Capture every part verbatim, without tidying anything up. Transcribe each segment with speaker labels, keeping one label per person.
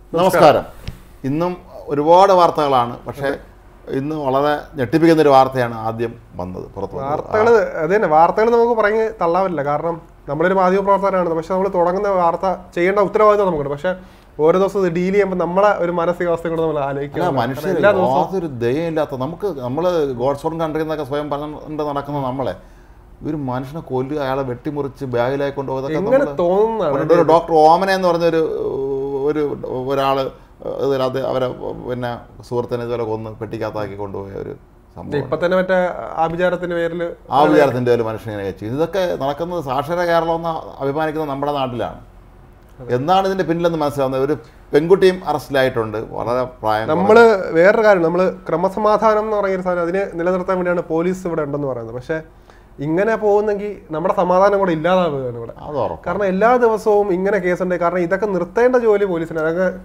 Speaker 1: നമസ്കാരം. ഇന്നും ഒരുപാട് വാർത്തകളാണ്, പക്ഷേ ഇന്ന് വളരെ ഞെട്ടിപ്പിക്കുന്ന ഒരു വാർത്തയാണ് ആദ്യം വന്നത് പുറത്ത്.
Speaker 2: വാർത്തകൾ അത് തന്നെ, വാർത്തകൾ നമുക്ക് പറഞ്ഞ് തള്ളാവില്ല. കാരണം നമ്മളൊരു മാധ്യമ പ്രവർത്തകരാണ്. പക്ഷെ നമ്മൾ തുടങ്ങുന്ന വാർത്ത ചെയ്യേണ്ട ഉത്തരവാദിത്വം നമുക്കുണ്ട്. പക്ഷെ ഓരോ ദിവസം ഇത് ഡീൽ ചെയ്യുമ്പോൾ നമ്മളെ ഒരു മാനസികാവസ്ഥ കൂടെ നമ്മൾ ആലോചിക്കുക.
Speaker 1: മനുഷ്യർ യാതൊരു ദയയില്ലാത്ത, നമുക്ക് നമ്മൾ ഗോഡ്സ് ഓൺ കൺട്രി എന്നൊക്കെ സ്വയം പറഞ്ഞുകൊണ്ട് നടക്കുന്ന നമ്മളെ ഒരു മനുഷ്യനെ കൊല്ലുക, അയാളെ വെട്ടിമുറിച്ച് ബാഗിലായി കൊണ്ടുപോകുന്നതൊക്കെ തോന്നുന്നതാണ്. ഒരു ഡോക്ടർ ഓമന എന്ന് പറഞ്ഞൊരു ഒരു ഒരാള് അത് അവരെ പിന്നെ സുഹൃത്തിനെ ഇതുപോലെ കൊന്ന് പെട്ടിക്കകത്താക്കി കൊണ്ടുപോയ ഒരു സംഭവം.
Speaker 2: ഇപ്പൊ തന്നെ മറ്റേ ആഭിചാരത്തിന്റെ പേരിൽ
Speaker 1: ആഭിചാരത്തിന്റെ പേരിൽ മനുഷ്യൻ ഇങ്ങനെ വെച്ചു. ഇതൊക്കെ നടക്കുന്നത് സാക്ഷര കേരളം എന്ന് അഭിമാനിക്കുന്നത് നമ്മുടെ നാട്ടിലാണ്. എന്താണ് ഇതിന്റെ പിന്നിലെന്ന് മനസ്സിലാവുന്നത്? ഒരു പെൺകുട്ടിയും അറസ്റ്റിലായിട്ടുണ്ട്, വളരെ പ്രായം.
Speaker 2: നമ്മള് വേറൊരു കാര്യം, നമ്മള് ക്രമസമാധാനം എന്ന് പറയുന്ന സാധനം അതിനെ നിലനിർത്താൻ വേണ്ടിയാണ് പോലീസ് ഇവിടെ ഉണ്ടെന്ന് പറയുന്നത്. പക്ഷെ ഇങ്ങനെ പോകുന്നെങ്കിൽ നമ്മുടെ സമാധാനം കൂടെ ഇല്ലാതാവുകയാണ് ഇവിടെ. കാരണം എല്ലാ ദിവസവും ഇങ്ങനെ കേസുണ്ട്. കാരണം ഇതൊക്കെ നിർത്തേണ്ട ജോലി പോലീസിന്.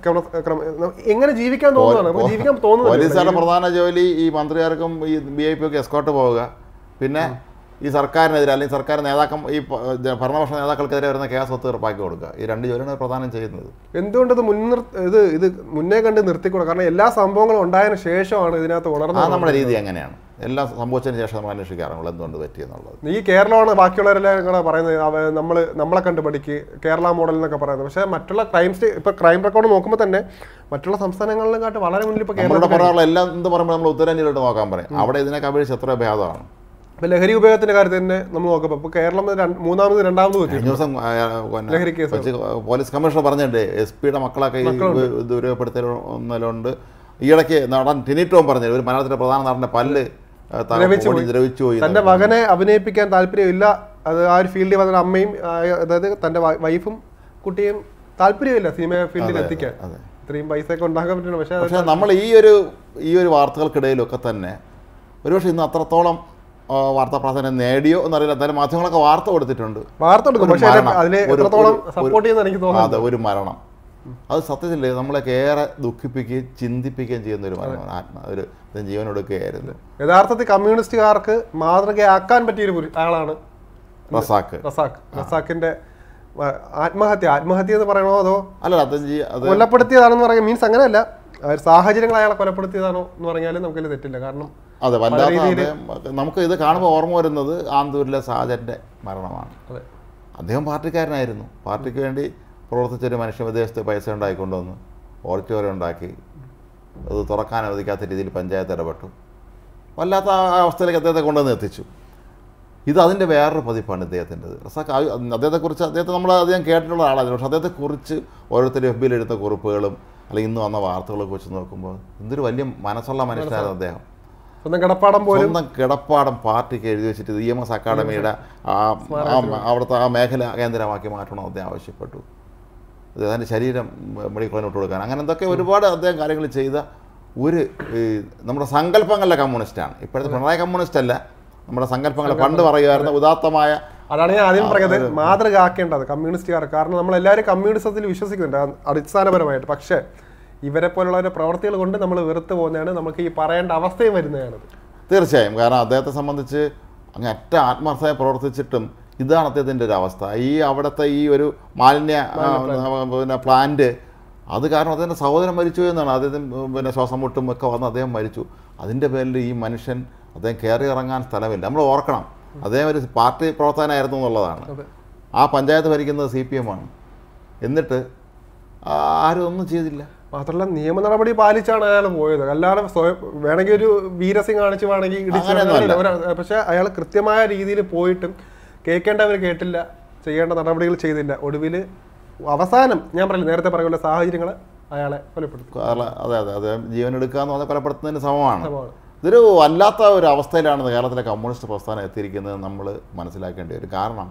Speaker 2: എങ്ങനെ ജീവിക്കാൻ തോന്നുന്നതാണ്, ജീവിക്കാൻ തോന്നുന്നു.
Speaker 1: പോലീസുകാരുടെ പ്രധാന ജോലി ഈ മന്ത്രിമാർക്കും ഈ ബി ഐ പി ഒക്കെ എസ്കോർട്ട് പോവുക, പിന്നെ ഈ സർക്കാരിനെതിരെ അല്ലെങ്കിൽ സർക്കാർ നേതാക്കൾ ഈ ഭരണപക്ഷ നേതാക്കൾക്കെതിരെ വരുന്ന കേസ് ഒത്ത് തീർപ്പാക്കി കൊടുക്കുക. ഈ രണ്ട് ജോലിയാണ് പ്രധാനം ചെയ്യുന്നത്.
Speaker 2: എന്തുകൊണ്ടത് മുൻനിർ ഇത് ഇത് മുന്നേ കണ്ട് നിർത്തിക്കൂടുക? കാരണം എല്ലാ സംഭവങ്ങളും ഉണ്ടായതിനു ശേഷമാണ് ഇതിനകത്ത് വളർന്നത്.
Speaker 1: നമ്മുടെ രീതി അങ്ങനെയാണ്. എല്ലാം സംഭവിച്ചതിന് ശേഷം നമ്മൾ അന്വേഷിക്കാറുള്ളൂ എന്തുകൊണ്ട് പറ്റിയെന്നുള്ളത്.
Speaker 2: ഈ കേരളമാണ് ബാക്കിയുള്ളവരെല്ലാം നിങ്ങളെ പറയുന്നത്, നമ്മൾ നമ്മളെ കണ്ട് പഠിക്ക് കേരള മോഡൽ എന്നൊക്കെ പറയുന്നത്. പക്ഷേ മറ്റുള്ള ക്രൈം സ്റ്റേ ഇപ്പൊ ക്രൈം റെക്കോർഡ് നോക്കുമ്പോൾ തന്നെ മറ്റുള്ള സംസ്ഥാനങ്ങളിലും കാട്ട് വളരെ മുന്നിൽ ഇപ്പൊ
Speaker 1: കേരളത്തിൽ പറയാനുള്ള എല്ലാം എന്ത് പറയുമ്പോൾ നമ്മൾ ഉത്തരേന്ത്യയിലോട്ട് നോക്കാൻ പറയും. അവിടെ ഇതിനൊക്കെ അപേക്ഷിച്ച് എത്ര ഭേദമാണ്.
Speaker 2: ഇപ്പൊ ലഹരി ഉപയോഗത്തിന്റെ കാര്യത്തിൽ തന്നെ നമ്മൾ നോക്കുമ്പോൾ ഇപ്പൊ കേരളം മൂന്നാമത് രണ്ടാമത്
Speaker 1: ദിവസം ലഹരി കേസ് പോലീസ് കമ്മീഷണർ പറഞ്ഞിട്ടുണ്ട് എസ് പിയുടെ മക്കളൊക്കെ ദുരുപയോഗപ്പെടുത്തലുണ്ട്. ഈയിടയ്ക്ക് നടൻ ടിനി ടോം പറഞ്ഞു ഒരു മലയാളത്തിലെ പ്രധാന നടന്റെ പല്ല് ദ്രവിച്ചു പോയി.
Speaker 2: തന്റെ മകനെ അഭിനയിപ്പിക്കാൻ താല്പര്യമില്ല. അത് ആ ഒരു ഫീൽഡിൽ വന്ന അമ്മയും അതായത് തന്റെ വൈഫും കുട്ടിയും താല്പര്യമില്ല സിനിമ ഫീൽഡിൽ എത്തിക്കാൻ. ഇത്രയും പൈസ ഒക്കെ ഉണ്ടാക്കാൻ പറ്റുന്നു. പക്ഷേ
Speaker 1: പക്ഷേ നമ്മൾ ഈ ഒരു ഈ ഒരു വാർത്തകൾക്കിടയിലൊക്കെ തന്നെ ഒരുപക്ഷെ ഇന്ന് അത്രത്തോളം വാർത്താ പ്രാധാന്യം നേടിയോ എന്നറിയില്ല. എന്തായാലും മാധ്യമങ്ങളൊക്കെ വാർത്ത കൊടുത്തിട്ടുണ്ട്.
Speaker 2: വാർത്ത കൊടുക്കും, പക്ഷേ അതിനെ എത്രത്തോളം സപ്പോർട്ട് ചെയ്യുന്ന എനിക്ക് തോന്നുന്നു.
Speaker 1: അതെ, ഒരു മരണം അത് സത്യത്തിൽ നമ്മളൊക്കെ ഏറെ ദുഃഖിപ്പിക്കുകയും ചിന്തിപ്പിക്കുകയും ചെയ്യുന്ന ഒരു മരണമാണ്. ആത്മ ഒരു ജീവനൊടുക്കുകയായിരുന്നു.
Speaker 2: യഥാർത്ഥത്തിൽ കമ്മ്യൂണിസ്റ്റുകാർക്ക് മാതൃകയാക്കാൻ പറ്റിയൊരു ആളാണ്
Speaker 1: റസാഖ്.
Speaker 2: റസാഖ് റസാഖിന്റെ ആത്മഹത്യ ആത്മഹത്യ എന്ന് പറയണോ അതോ
Speaker 1: അല്ല
Speaker 2: കൊലപ്പെടുത്തിയതാണെന്ന് പറയാം. മീൻസ് അങ്ങനെയല്ല, സാഹചര്യങ്ങൾ അയാളെ കൊലപ്പെടുത്തിയതാണോ എന്ന് പറഞ്ഞാലും നമുക്കതിൽ തെറ്റില്ല. കാരണം
Speaker 1: അതെ, വല്ലാതെ നമുക്ക് ഇത് കാണുമ്പോൾ ഓർമ്മ വരുന്നത് ആന്തൂരിലെ സാജന്റെ മരണമാണ്. അദ്ദേഹം പാർട്ടിക്കാരനായിരുന്നു. പാർട്ടിക്ക് വേണ്ടി പ്രവർത്തിച്ചൊരു മനുഷ്യ വിദേശത്ത് പൈസ ഉണ്ടാക്കിക്കൊണ്ടുവന്ന് ഓഡിറ്റോറിയം ഉണ്ടാക്കി അത് തുറക്കാൻ അനുവദിക്കാത്ത രീതിയിൽ പഞ്ചായത്ത് ഇടപെട്ടു. വല്ലാത്ത ആ അവസ്ഥയിലേക്ക് അദ്ദേഹത്തെ കൊണ്ടുവന്ന് എത്തിച്ചു. ഇത് അതിൻ്റെ വേറൊരു പതിപ്പാണ് ഇദ്ദേഹത്തിൻ്റെത്. റസാഖ് അദ്ദേഹത്തെക്കുറിച്ച് അദ്ദേഹത്തെ നമ്മൾ അധികം കേട്ടിട്ടുള്ള ആളായിരുന്നു. പക്ഷേ അദ്ദേഹത്തെക്കുറിച്ച് ഓരോരുത്തരും എഫ് ബിയിൽ എടുത്ത കുറിപ്പുകളും അല്ലെങ്കിൽ ഇന്ന് വന്ന വാർത്തകളൊക്കെ വെച്ച് നോക്കുമ്പോൾ എന്തൊരു വലിയ മനസ്സുള്ള മനുഷ്യനായിരുന്നു അദ്ദേഹം.
Speaker 2: സ്വന്തം കിടപ്പാടം പോലും
Speaker 1: സ്വന്തം കിടപ്പാടം പാർട്ടിക്ക് എഴുതി വെച്ചിട്ട് ഇ എം എസ് അക്കാഡമിയുടെ അവിടുത്തെ ആ മേഖല കേന്ദ്രമാക്കി മാറ്റണമെന്ന് അദ്ദേഹം ആവശ്യപ്പെട്ടു. അതിൻ്റെ ശരീരം മെഡിക്കൽ കോളേജിൽ വിട്ടു കൊടുക്കാൻ, അങ്ങനെ എന്തൊക്കെ ഒരുപാട് അദ്ദേഹം കാര്യങ്ങൾ ചെയ്ത ഒരു നമ്മുടെ സങ്കല്പങ്ങളിലെ കമ്മ്യൂണിസ്റ്റാണ്. ഇപ്പോഴത്തെ പിണറായി കമ്മ്യൂണിസ്റ്റ് അല്ല, നമ്മുടെ സങ്കല്പങ്ങളെ പണ്ട് പറയുമായിരുന്ന ഉദാത്തമായ.
Speaker 2: അതാണ് ഞാൻ ആദ്യം പറയുന്നത്, മാതൃക ആക്കേണ്ടത് കമ്മ്യൂണിസ്റ്റുകാർ. കാരണം നമ്മളെല്ലാവരും കമ്മ്യൂണിസത്തിൽ വിശ്വസിക്കുന്നുണ്ട് അടിസ്ഥാനപരമായിട്ട്. പക്ഷേ ഇവരെ പോലുള്ളവരുടെ പ്രവർത്തികൾ കൊണ്ട് നമ്മൾ വെറുത്ത് പോകുന്നതാണ്, നമുക്ക് ഈ പറയേണ്ട അവസ്ഥയും വരുന്നതാണ്.
Speaker 1: തീർച്ചയായും. കാരണം അദ്ദേഹത്തെ സംബന്ധിച്ച് അങ്ങ് അറ്റ ആത്മാർത്ഥമായി പ്രവർത്തിച്ചിട്ടും ഇതാണ് അദ്ദേഹത്തിൻ്റെ ഒരു അവസ്ഥ. ഈ അവിടുത്തെ ഈ ഒരു മാലിന്യ പിന്നെ പ്ലാന്റ് അത് കാരണം അദ്ദേഹത്തിൻ്റെ സഹോദരൻ മരിച്ചു എന്നാണ്. അദ്ദേഹത്തിന് പിന്നെ ശ്വാസം മുട്ടും ഒക്കെ വന്ന് അദ്ദേഹം മരിച്ചു. അതിൻ്റെ പേരിൽ ഈ മനുഷ്യൻ അദ്ദേഹം കയറി ഇറങ്ങാൻ സ്ഥലമില്ല. നമ്മൾ ഓർക്കണം, അദ്ദേഹം ഒരു പാർട്ടി പ്രവർത്തകനായിരുന്നു എന്നുള്ളതാണ്. ആ പഞ്ചായത്ത് ഭരിക്കുന്നത് സി പി എം ആണ്. എന്നിട്ട് ആരും ഒന്നും ചെയ്തില്ല.
Speaker 2: മാത്രമല്ല നിയമ നടപടി പാലിച്ചാണ് അയാൾ പോയത്. അല്ലാതെ സ്വയം വേണമെങ്കിൽ ഒരു വീരസിംഗ് കാണിച്ച് വേണമെങ്കിൽ ഇടിച്ചു. പക്ഷെ അയാൾ കൃത്യമായ രീതിയിൽ പോയിട്ടും കേൾക്കേണ്ടവർ കേട്ടില്ല, ചെയ്യേണ്ട നടപടികൾ ചെയ്തില്ല. ഒടുവിൽ അവസാനം ഞാൻ പറയില്ല, നേരത്തെ പറയുന്ന സാഹചര്യങ്ങൾ അയാളെ കൊലപ്പെടുത്തി.
Speaker 1: അതെ അതെ അതെ ജീവനെടുക്കുക എന്ന് പറഞ്ഞാൽ കൊലപ്പെടുത്തുന്നതിന് സമമാണ്. ഇതൊരു വല്ലാത്ത ഒരു അവസ്ഥയിലാണ് കേരളത്തിലെ കമ്മ്യൂണിസ്റ്റ് പ്രസ്ഥാനം എത്തിയിരിക്കുന്നത് നമ്മൾ മനസ്സിലാക്കേണ്ടി വരും. കാരണം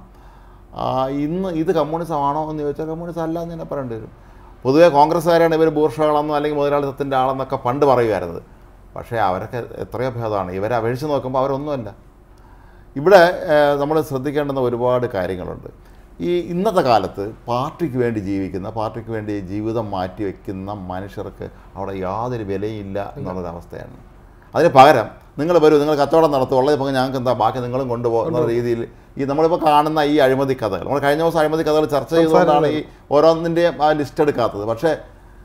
Speaker 1: ഇന്ന് ഇത് കമ്മ്യൂണിസമാണോ എന്ന് ചോദിച്ചാൽ കമ്മ്യൂണിസം അല്ല എന്ന് തന്നെ പറയേണ്ടി വരും. പൊതുവേ കോൺഗ്രസ്സുകാരാണ് ഇവർ ബൂർഷകളെന്നോ അല്ലെങ്കിൽ മുതലാളിത്തത്തിൻ്റെ ആളെന്നൊക്കെ പണ്ട് പറയുമായിരുന്നത്. പക്ഷേ അവരൊക്കെ എത്രയോ ഭേദമാണ്. ഇവരെ അപേക്ഷിച്ച് നോക്കുമ്പോൾ അവരൊന്നുമല്ല. ഇവിടെ നമ്മൾ ശ്രദ്ധിക്കേണ്ടുന്ന ഒരുപാട് കാര്യങ്ങളുണ്ട്. ഈ ഇന്നത്തെ കാലത്ത് പാർട്ടിക്ക് വേണ്ടി ജീവിക്കുന്ന, പാർട്ടിക്ക് വേണ്ടി ജീവിതം മാറ്റിവെക്കുന്ന മനുഷ്യർക്ക് അവിടെ യാതൊരു വിലയില്ല എന്നുള്ളൊരവസ്ഥയാണ്. അതിന് പകരം നിങ്ങൾ വരൂ, നിങ്ങൾ കച്ചവടം നടത്തും, ഉള്ളത് ഇപ്പോൾ ഞങ്ങൾക്ക് എന്താ ബാക്കി നിങ്ങളും കൊണ്ടുപോകുന്ന രീതിയിൽ ഈ നമ്മളിപ്പോൾ കാണുന്ന ഈ അഴിമതി കഥകൾ, നമ്മൾ കഴിഞ്ഞ ദിവസം അഴിമതി കഥകൾ ചർച്ച ചെയ്തുകൊണ്ടാണ് ഈ ഓരോന്നിൻ്റെയും ആ ലിസ്റ്റ് എടുക്കാത്തത്. പക്ഷേ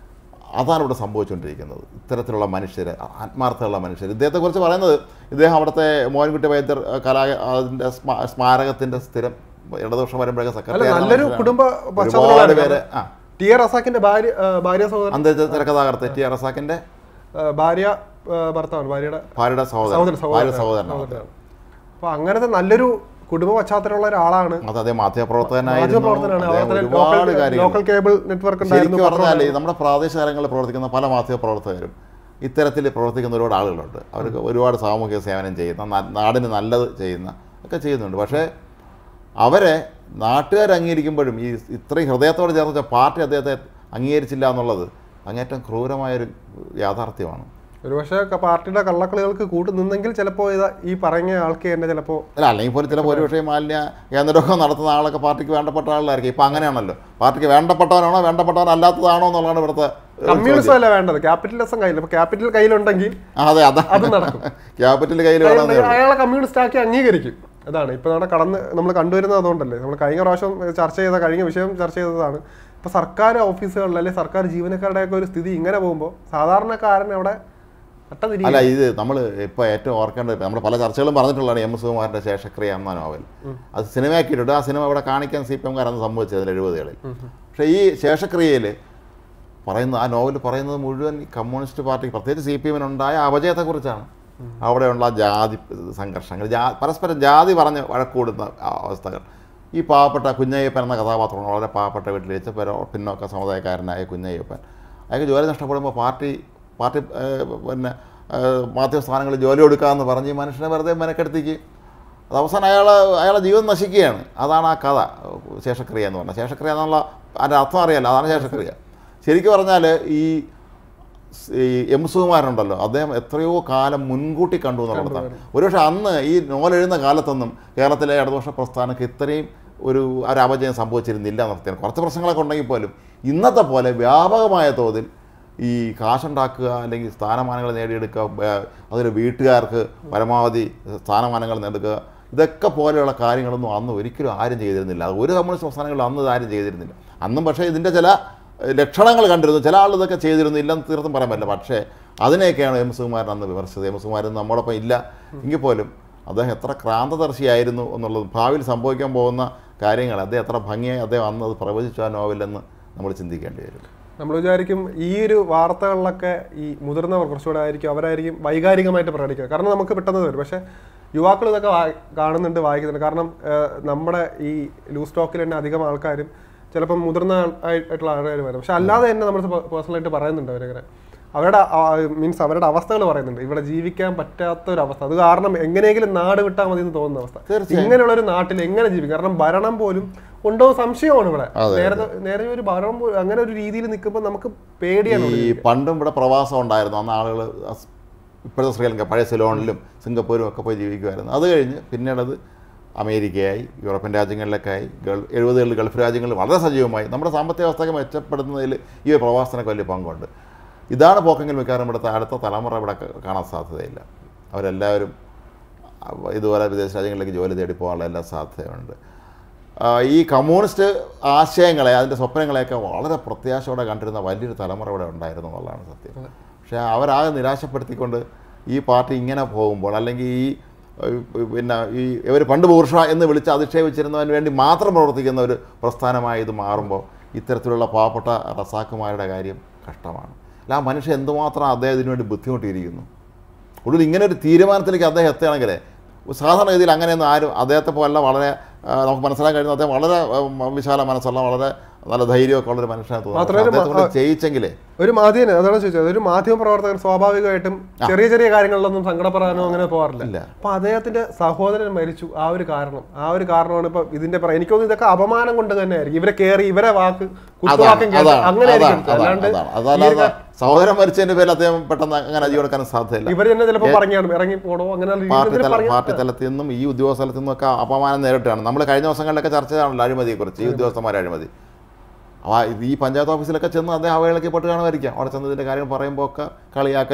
Speaker 1: അതാണ് ഇവിടെ സംഭവിച്ചുകൊണ്ടിരിക്കുന്നത്. ഇത്തരത്തിലുള്ള മനുഷ്യർ, ആത്മാർത്ഥമുള്ള മനുഷ്യർ. ഇദ്ദേഹത്തെക്കുറിച്ച് പറയുന്നത്, ഇദ്ദേഹം അവിടുത്തെ മോഹൻകുട്ടി വൈദ്യർ കലാ അതിൻ്റെ സ്മാരകത്തിൻ്റെ സ്ഥിരം ഇടതുപക്ഷം വരുമ്പോഴൊക്കെ സെക്രട്ടറി,
Speaker 2: നല്ലൊരു കുടുംബ
Speaker 1: ഒരുപാട് പേര്. ആ
Speaker 2: ടി ആർ റസാക്കിന്റെ ഭാര്യ ഭാര്യ സഹോദരൻ,
Speaker 1: അന്തരിച്ച തിരക്കഥാകൃത്ത് ടി ആർ റസാക്കിന്റെ
Speaker 2: ഭാര്യ ഭർത്താവാണ്, ഭാര്യയുടെ
Speaker 1: ഭാര്യയുടെ സഹോദരൻ ഭാര്യ സഹോദരനാണ്.
Speaker 2: അപ്പൊ അങ്ങനത്തെ നല്ലൊരു കുടുംബ പശ്ചാത്തലമുള്ള ഒരാളാണ്.
Speaker 1: അതെ, മാധ്യമപ്രവർത്തകനായിരുന്നു.
Speaker 2: ഒരുപാട് ലോക്കൽ കേബിൾ നെറ്റ്വർക്ക്
Speaker 1: ശരിക്കും പറഞ്ഞാൽ നമ്മുടെ പ്രാദേശിക തലങ്ങളിൽ പ്രവർത്തിക്കുന്ന പല മാധ്യമപ്രവർത്തകരും ഇത്തരത്തിൽ പ്രവർത്തിക്കുന്ന ഒരുപാട് ആളുകളുണ്ട്. അവർക്ക് ഒരുപാട് സാമൂഹിക സേവനം ചെയ്യുന്ന, നാടിന് നല്ലത് ചെയ്യുന്ന ഒക്കെ ചെയ്യുന്നുണ്ട്. പക്ഷേ അവരെ നാട്ടുകാർ അംഗീകരിക്കുമ്പോഴും ഈ ഇത്രയും ഹൃദയത്തോടെ ചേർത്ത പാർട്ടി അദ്ദേഹത്തെ അംഗീകരിച്ചില്ല എന്നുള്ളത് അങ്ങേറ്റം ക്രൂരമായൊരു യാഥാർത്ഥ്യമാണ്.
Speaker 2: ഒരുപക്ഷെ പാർട്ടിയുടെ കള്ളക്കളികൾക്ക് കൂട്ടു നിന്നെങ്കിൽ ചിലപ്പോൾ ഇത് ഈ പറഞ്ഞ ആൾക്ക് തന്നെ ചിലപ്പോൾ
Speaker 1: അല്ല, അല്ലെങ്കിൽ പോലും ചിലപ്പോൾ ഒരുപക്ഷെ മാലിന്യ കേന്ദ്രമൊക്കെ നടത്തുന്ന ആളൊക്കെ പാർട്ടിക്ക് വേണ്ടപ്പെട്ട ആളായിരിക്കും. ഇപ്പം അങ്ങനെയാണല്ലോ, പാർട്ടിക്ക് വേണ്ടപ്പെട്ടവനാണോ വേണ്ടപ്പെട്ടവൻ അല്ലാത്തതാണോ എന്നുള്ളതാണ് ഇവിടുത്തെ.
Speaker 2: കമ്മ്യൂണിസം അല്ല വേണ്ടത്, ക്യാപിറ്റലിസം കയ്യിൽ. അപ്പോൾ ക്യാപിറ്റൽ കയ്യിലുണ്ടെങ്കിൽ
Speaker 1: അതെ അതെ
Speaker 2: അത് നടക്കും.
Speaker 1: ക്യാപിറ്റൽ കയ്യിൽ
Speaker 2: അയാളെ കമ്മ്യൂണിസ്റ്റ് ആക്കി അംഗീകരിക്കും. അതാണ് ഇപ്പോൾ നമ്മുടെ കടന്ന് നമ്മൾ കണ്ടുവരുന്നത്. അതുകൊണ്ടല്ലേ നമ്മൾ കഴിഞ്ഞ പ്രാവശ്യം ചർച്ച ചെയ്ത കഴിഞ്ഞ വിഷയം ചർച്ച ചെയ്തതാണ്. ഇപ്പോൾ സർക്കാർ ഓഫീസുകളിൽ അല്ലെങ്കിൽ സർക്കാർ ജീവനക്കാരുടെയൊക്കെ ഒരു സ്ഥിതി ഇങ്ങനെ പോകുമ്പോൾ സാധാരണക്കാരൻ അവിടെ
Speaker 1: അല്ല. ഇത് നമ്മൾ ഇപ്പോൾ ഏറ്റവും ഓർക്കേണ്ടത്, നമ്മൾ പല ചർച്ചകളും പറഞ്ഞിട്ടുള്ളതാണ് എം സുകുമാരൻ്റെ ശേഷക്രിയ എന്ന നോവൽ. അത് സിനിമയാക്കിയിട്ടുണ്ട്. ആ സിനിമ ഇവിടെ കാണിക്കാൻ സി പി എംകാരെന്ന് സംഭവിച്ചത് എഴുപതുകളിൽ. പക്ഷേ ഈ ശേഷക്രിയയിൽ പറയുന്ന ആ നോവൽ പറയുന്നത് മുഴുവൻ കമ്മ്യൂണിസ്റ്റ് പാർട്ടി, പ്രത്യേകിച്ച് സി പി എമ്മിനുണ്ടായ അപജയത്തെക്കുറിച്ചാണ്. അവിടെയുള്ള ജാതി സംഘർഷങ്ങൾ, ജാ പരസ്പരം ജാതി പറഞ്ഞ് വഴക്കൂടുന്ന അവസ്ഥകൾ. ഈ പാവപ്പെട്ട കുഞ്ഞയ്യപ്പൻ എന്ന കഥാപാത്രമാണ്. വളരെ പാവപ്പെട്ട വീട്ടിൽ വെച്ച് പിന്നോക്ക സമുദായക്കാരനായ കുഞ്ഞയ്യപ്പൻ. അയാൾക്ക് ജോലി നഷ്ടപ്പെടുമ്പോൾ പാർട്ടി പാർട്ടി പിന്നെ മാധ്യമ സ്ഥാനങ്ങളിൽ ജോലി കൊടുക്കാമെന്ന് പറഞ്ഞ് ഈ മനുഷ്യനെ വെറുതെ മെനക്കെടുത്തിക്ക്. അത് അവസാനം അയാൾ അയാളുടെ ജീവിതം നശിക്കുകയാണ്. അതാണ് ആ കഥ ശേഷക്രിയ എന്ന് പറഞ്ഞാൽ. ശേഷക്രിയ എന്നുള്ള അതിൻ്റെ അർത്ഥം അറിയാമല്ലോ, അതാണ് ശേഷക്രിയ. ശരിക്കും പറഞ്ഞാൽ ഈ ഈ എം സുകുമാരനുണ്ടല്ലോ, അദ്ദേഹം എത്രയോ കാലം മുൻകൂട്ടി കണ്ടു എന്നുള്ളതാണ്. ഒരുപക്ഷെ അന്ന് ഈ നോവൽ എഴുതുന്ന കാലത്തൊന്നും കേരളത്തിലെ ഇടതുപക്ഷ പ്രസ്ഥാനക്ക് ഇത്രയും ഒരു ഒരു അപജയം സംഭവിച്ചിരുന്നില്ല എന്നർത്ഥം. കുറച്ച് പ്രശ്നങ്ങളൊക്കെ ഉണ്ടെങ്കിൽ പോലും ഇന്നത്തെ പോലെ വ്യാപകമായ തോതിൽ ഈ കാശുണ്ടാക്കുക അല്ലെങ്കിൽ സ്ഥാനമാനങ്ങൾ നേടിയെടുക്കുക, അതിന് വീട്ടുകാർക്ക് പരമാവധി സ്ഥാനമാനങ്ങൾ നേടുക, ഇതൊക്കെ പോലെയുള്ള കാര്യങ്ങളൊന്നും അന്ന് ഒരിക്കലും ആരും ചെയ്തിരുന്നില്ല. അത് ഒരു കമ്മ്യൂണിസ്റ്റ് പ്രസ്ഥാനങ്ങളിൽ അന്ന് ആരും ചെയ്തിരുന്നില്ല. അന്നും പക്ഷേ ഇതിൻ്റെ ചില ലക്ഷണങ്ങൾ കണ്ടിരുന്നു. ചില ആൾ ഇതൊക്കെ ചെയ്തിരുന്നു, ഇല്ലെന്ന് തീർത്തും പറയാൻ പറ്റില്ല. പക്ഷേ അതിനെയൊക്കെയാണ് എം സുകുമാരൻ അന്ന് വിമർശിച്ചത്. എം സുകുമാരൻ നമ്മോടൊപ്പം ഇല്ല എങ്കിൽ പോലും അദ്ദേഹം എത്ര ക്രാന്തദർശിയായിരുന്നു എന്നുള്ളത്, ഭാവിയിൽ സംഭവിക്കാൻ പോകുന്ന കാര്യങ്ങൾ അദ്ദേഹം എത്ര ഭംഗിയായി അദ്ദേഹം അന്ന് അത് പ്രവചിച്ചു ആ നോവലെന്ന് നമ്മൾ ചിന്തിക്കേണ്ടി വരും.
Speaker 2: നമ്മൾ വിചാരിക്കും ഈ ഒരു വാർത്തകളിലൊക്കെ ഈ മുതിർന്നവർ കുറച്ചുകൂടെ ആയിരിക്കും, അവരായിരിക്കും വൈകാരികമായിട്ട് പ്രകടിക്കുക. കാരണം നമുക്ക് പെട്ടെന്ന് വരും. പക്ഷേ യുവാക്കൾ ഇതൊക്കെ കാണുന്നുണ്ട്, വായിക്കുന്നുണ്ട്. കാരണം നമ്മുടെ ഈ ലൂസ് ടോക്കിൽ തന്നെ അധികം ആൾക്കാരും ചിലപ്പം മുതിർന്ന ആയിട്ടുള്ള ആൾക്കാർ വരും. പക്ഷെ അല്ലാതെ തന്നെ നമ്മൾ പേഴ്സണലായിട്ട് പറയുന്നുണ്ട് അവരങ്ങനെ അവരുടെ മീൻസ് അവരുടെ അവസ്ഥകൾ പറയുന്നുണ്ട്. ഇവിടെ ജീവിക്കാൻ പറ്റാത്തൊരവസ്ഥ, അത് കാരണം എങ്ങനെയെങ്കിലും നാട് വിട്ടാൽ മതി എന്ന് തോന്നുന്ന അവസ്ഥ. ഇങ്ങനെയുള്ളൊരു നാട്ടിൽ എങ്ങനെ ജീവിക്കും? കാരണം ഭരണം പോലും ഉണ്ടോ സംശയമാണ് ഇവിടെ. നേരത്തെ നേരെ ഒരു ഭരണം അങ്ങനെ ഒരു രീതിയിൽ നിൽക്കുമ്പോൾ നമുക്ക് പേടിയാണ്.
Speaker 1: ഈ പണ്ടും ഇവിടെ പ്രവാസം ഉണ്ടായിരുന്നു. അന്ന് ആളുകൾ ഇപ്പോഴത്തെ ശ്രീലങ്ക, പഴയ സിലോണിലും സിംഗപ്പൂരും ഒക്കെ പോയി ജീവിക്കുമായിരുന്നു. അത് കഴിഞ്ഞ് പിന്നീടത് അമേരിക്കയായി, യൂറോപ്യൻ രാജ്യങ്ങളിലൊക്കെയായി, ഗൾ എഴുപതുകളിൽ ഗൾഫ് രാജ്യങ്ങളിൽ വളരെ സജീവമായി. നമ്മുടെ സാമ്പത്തിക വ്യവസ്ഥയൊക്കെ മെച്ചപ്പെടുത്തുന്നതിൽ ഈ ഒരു പ്രവാസത്തിനൊക്കെ വലിയ പങ്കുണ്ട്. ഇതാണ് പോക്കെങ്കിൽ മിക്കവാറും ഇവിടുത്തെ അടുത്ത തലമുറ ഇവിടെ കാണാൻ സാധ്യതയില്ല. അവരെല്ലാവരും ഇതുപോലെ വിദേശ രാജ്യങ്ങളിലേക്ക് ജോലി തേടി പോകാനുള്ള എല്ലാ സാധ്യതയുണ്ട്. ഈ കമ്മ്യൂണിസ്റ്റ് ആശയങ്ങളെ, അതിൻ്റെ സ്വപ്നങ്ങളെയൊക്കെ വളരെ പ്രത്യാശയോടെ കണ്ടിരുന്ന വലിയൊരു തലമുറ ഇവിടെ ഉണ്ടായിരുന്നു എന്നുള്ളതാണ് സത്യം. പക്ഷേ അവരാകെ നിരാശപ്പെടുത്തിക്കൊണ്ട് ഈ പാർട്ടി ഇങ്ങനെ പോകുമ്പോൾ, അല്ലെങ്കിൽ ഈ പിന്നെ ഈ ഇവർ പണ്ട് ബൂർഷ എന്ന് വിളിച്ച് അധിക്ഷേപിച്ചിരുന്നതിന് വേണ്ടി മാത്രം പ്രവർത്തിക്കുന്ന ഒരു പ്രസ്ഥാനമായി ഇത് മാറുമ്പോൾ ഇത്തരത്തിലുള്ള പാവപ്പെട്ട റസാക്കുമാരുടെ കാര്യം കഷ്ടമാണ്. അല്ല, ആ മനുഷ്യൻ എന്തുമാത്രം അദ്ദേഹത്തിന് വേണ്ടി ബുദ്ധിമുട്ടിയിരിക്കുന്നു. ഒടുവിൽ ഇങ്ങനെ ഒരു തീരുമാനത്തിലേക്ക് അദ്ദേഹം എത്തുകയാണെങ്കിൽ, സാധാരണ രീതിയിൽ അങ്ങനെയൊന്നും ആരും അദ്ദേഹത്തെ പോലെ വളരെ നമുക്ക് മനസ്സിലാക്കാൻ കഴിയുന്ന അദ്ദേഹം വളരെ വിശാല മനസ്സുള്ള, വളരെ നല്ല ധൈര്യമൊക്കെ ഉള്ളൊരു മനുഷ്യനെ തോന്നുന്നു. ചെയ്യിച്ചെങ്കിലേ ഒരു
Speaker 2: മാധ്യമം, അതാണ് ചോദിച്ചത്, ഒരു മാധ്യമ പ്രവർത്തകൻ സ്വാഭാവികമായിട്ടും ചെറിയ ചെറിയ കാര്യങ്ങളിലൊന്നും സങ്കടപ്പെടാനോ അങ്ങനെ പോകാറില്ല. അപ്പൊ അദ്ദേഹത്തിന്റെ സഹോദരൻ മരിച്ചു, ആ ഒരു കാരണം ആ ഒരു കാരണമാണ് ഇപ്പൊ ഇതിന്റെ പറയാം. എനിക്കൊന്നും ഇതൊക്കെ അപമാനം കൊണ്ട് തന്നെ ആയിരിക്കും. ഇവരെ കയറി ഇവരെ വാക്ക് കുത്തുവാക്കും അങ്ങനെ
Speaker 1: അല്ലാണ്ട് സഹോദരൻ മരിച്ചതിന്റെ പേരിൽ അദ്ദേഹം പെട്ടെന്ന് അങ്ങനെ അജി കൊടുക്കാൻ സാധ്യതയില്ല.
Speaker 2: ഇവർ തന്നെ ചിലപ്പോൾ പറഞ്ഞാണ് ഇറങ്ങി പോടോ അങ്ങനെ.
Speaker 1: പാർട്ടി തലത്തിൽ നിന്നും ഈ ഉദ്യോഗസ്ഥ തലത്തിൽ നിന്നും ഒക്കെ അപമാനം നേരിട്ടാണ്. നമ്മൾ കഴിഞ്ഞ ദിവസങ്ങളിലൊക്കെ ചർച്ച ചെയ്യാണല്ലോ അഴിമതിയെക്കുറിച്ച്, ഈ ഉദ്യോഗസ്ഥന്മാരെ അഴിമതി. അപ്പോൾ ഈ പഞ്ചായത്ത് ഓഫീസിലൊക്കെ ചെന്ന് അദ്ദേഹം അവഹേളിക്കപ്പെട്ട് കാണുമായിരിക്കാം. അവിടെ ചെന്ന് ഇതിൻ്റെ കാര്യങ്ങൾ പറയുമ്പോൾ ഒക്കെ കളിയാക്കലും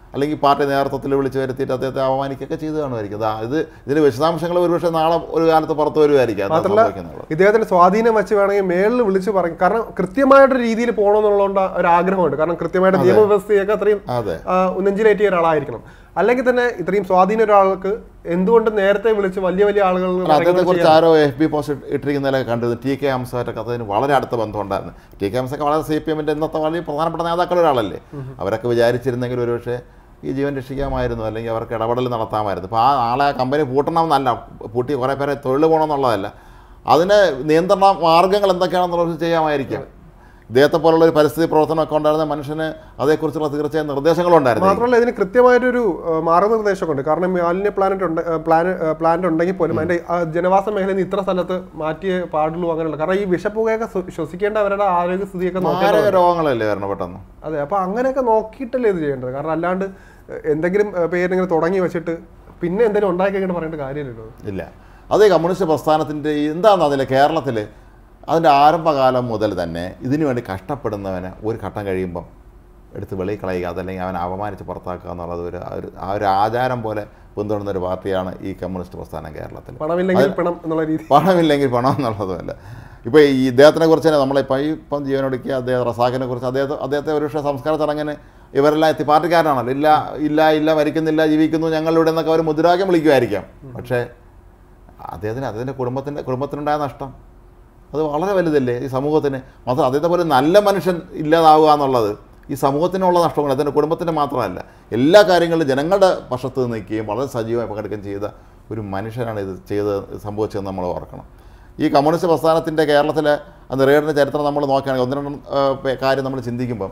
Speaker 1: അല്ലെങ്കിൽ പാർട്ടി നേതൃത്വത്തിൽ വിളിച്ച് വരുത്തിയിട്ട് അദ്ദേഹത്തെ അവമാനിക്കുകയൊക്കെ ചെയ്തു കാണുമായിരിക്കും. ഇത് ഇതിൻ്റെ വിശദാംശങ്ങൾ ഒരുപക്ഷെ നാളെ ഒരു കാലത്ത് പുറത്തു വരുമായിരിക്കും.
Speaker 2: മാത്രമല്ല ഇദ്ദേഹത്തിന് സ്വാധീനം വെച്ച് വേണമെങ്കിൽ മേളിൽ വിളിച്ച് പറയും. കാരണം കൃത്യമായിട്ടൊരു രീതിയിൽ പോകണമെന്നുള്ളതുകൊണ്ട് ഒരു ആഗ്രഹമുണ്ട്. കാരണം കൃത്യമായിട്ട് നിയമവ്യവസ്ഥയൊക്കെ അത്രയും നെഞ്ചിലേറ്റിയ ഒരാളായിരിക്കണം. അല്ലെങ്കിൽ തന്നെ ഇത്രയും സ്വാധീനം ഒരാൾക്ക് എന്തുകൊണ്ട് നേരത്തെ വിളിച്ച് വലിയ വലിയ ആളുകൾ
Speaker 1: അദ്ദേഹത്തെ കുറിച്ച് ആരോ എഫ് ബി പോസ്റ്റ് ഇട്ടിരിക്കുന്നതിലൊക്കെ കണ്ടത് ടി കെ ഹംസമായിട്ടൊക്കെ അതിന് വളരെ അടുത്ത ബന്ധമുണ്ടായിരുന്നു. ടി കെ ഹംസൊക്കെ വളരെ സി പി എമ്മിൻ്റെ ഇന്നത്തെ വളരെ പ്രധാനപ്പെട്ട നേതാക്കളുടെ ഒരാളല്ലേ. അവരൊക്കെ വിചാരിച്ചിരുന്നെങ്കിൽ ഒരുപക്ഷെ ഈ ജീവൻ രക്ഷിക്കാമായിരുന്നു, അല്ലെങ്കിൽ അവർക്ക് ഇടപെടൽ നടത്താമായിരുന്നു. അപ്പോൾ ആ ആളെ കമ്പനി പൂട്ടണമെന്നല്ല, പൂട്ടി കുറേ പേരെ തൊഴിൽ പോകണമെന്നുള്ളതല്ല, അതിന് നിയന്ത്രണ മാർഗ്ഗങ്ങൾ എന്തൊക്കെയാണെന്നുള്ളത് ചെയ്യാമായിരിക്കാം. ഇദ്ദേഹത്തെ പോലുള്ള ഒരു പരിസ്ഥിതി പ്രവർത്തനമൊക്കെ ഉണ്ടായിരുന്ന മനുഷ്യന് അതേക്കുറിച്ചുള്ള തീർച്ചയായും നിർദ്ദേശങ്ങളുണ്ടായിരുന്നു.
Speaker 2: മാത്രമല്ല ഇതിന് കൃത്യമായിട്ടൊരു മാർഗ്ഗനിർദ്ദേശമൊക്കെ ഉണ്ട്. കാരണം മാലിന്യ പ്ലാന്റ് ഉണ്ട് പ്ലാൻ പ്ലാന്റ് ഉണ്ടെങ്കിൽ പോലും അതിൻ്റെ ജനവാസ മേഖലയിൽ നിന്ന് ഇത്ര സ്ഥലത്ത് മാറ്റിയേ പാടുള്ളൂ അങ്ങനെയുള്ള. കാരണം ഈ വിഷപ്പുകയൊക്കെ ശ്വസിക്കേണ്ട അവരുടെ ആരോഗ്യസ്ഥിതിയൊക്കെ
Speaker 1: നോക്കിയ രോഗങ്ങളല്ലേ വരണം പെട്ടെന്ന്.
Speaker 2: അതെ, അപ്പോൾ അങ്ങനെയൊക്കെ നോക്കിയിട്ടല്ലേ ഇത് ചെയ്യേണ്ടത്. കാരണം അല്ലാണ്ട് എന്തെങ്കിലും പേരിങ്ങനെ തുടങ്ങി വെച്ചിട്ട് പിന്നെ എന്തെങ്കിലും ഉണ്ടാക്കി കഴിഞ്ഞിട്ട് പറയേണ്ട കാര്യമില്ലല്ലോ.
Speaker 1: ഇല്ല, അത് കമ്മ്യൂണിസ്റ്റ് പ്രസ്ഥാനത്തിൻ്റെ എന്താണ് അതിൽ കേരളത്തിൽ അതിൻ്റെ ആരംഭകാലം മുതൽ തന്നെ ഇതിനു വേണ്ടി കഷ്ടപ്പെടുന്നവനെ ഒരു ഘട്ടം കഴിയുമ്പം എടുത്ത് വെളിയിൽ കളയുക, അതല്ലെങ്കിൽ അവനെ അപമാനിച്ച് പുറത്താക്കുക എന്നുള്ളത് ഒരു ആ ഒരു ആചാരം പോലെ പിന്തുടരുന്ന ഒരു പാർട്ടിയാണ് ഈ കമ്മ്യൂണിസ്റ്റ് പ്രസ്ഥാനം കേരളത്തിൽ.
Speaker 2: പണമില്ലെങ്കിൽ പണം എന്നുള്ള രീതി,
Speaker 1: പണമില്ലെങ്കിൽ പണം എന്നുള്ളതുമല്ല. ഇപ്പോൾ ഈ ഇദ്ദേഹത്തിനെ കുറിച്ച് തന്നെ നമ്മളിപ്പോൾ ഈ ഇപ്പം ജീവനൊടുക്കിയ അദ്ദേഹം റസാഖിനെ കുറിച്ച് അദ്ദേഹത്തെ അദ്ദേഹത്തെ ഒരു പക്ഷേ സംസ്കാര ചടങ്ങിന് ഇവരെല്ലാം എത്തി പാർട്ടിക്കാരനാണല്ലോ. ഇല്ല ഇല്ല ഇല്ല മരിക്കുന്നില്ല ജീവിക്കുന്നു ഞങ്ങളിവിടെ എന്നൊക്കെ അവർ മുദ്രാവാക്യം വിളിക്കുമായിരിക്കാം. പക്ഷേ അദ്ദേഹത്തിന് അദ്ദേഹത്തിൻ്റെ കുടുംബത്തിൻ്റെ കുടുംബത്തിനുണ്ടായ നഷ്ടം അത് വളരെ വലുതല്ലേ ഈ സമൂഹത്തിന്. മാത്രം അദ്ദേഹത്തെ പോലെ നല്ല മനുഷ്യൻ ഇല്ലാതാവുക എന്നുള്ളത് ഈ സമൂഹത്തിനുള്ള നഷ്ടങ്ങൾ അതിൻ്റെ കുടുംബത്തിൻ്റെ മാത്രമല്ല, എല്ലാ കാര്യങ്ങളിലും ജനങ്ങളുടെ പക്ഷത്ത് നിൽക്കുകയും വളരെ സജീവമായി പങ്കെടുക്കുകയും ചെയ്ത ഒരു മനുഷ്യനാണ് ഇത് ചെയ്ത് സംഭവിച്ചതെന്ന് നമ്മൾ ഓർക്കണം. ഈ കമ്മ്യൂണിസ്റ്റ് പ്രസ്ഥാനത്തിൻ്റെ കേരളത്തിലെ നിറയേറിൻ്റെ ചരിത്രം നമ്മൾ നോക്കുകയാണെങ്കിൽ ഒന്ന് രണ്ടും കാര്യം നമ്മൾ ചിന്തിക്കുമ്പം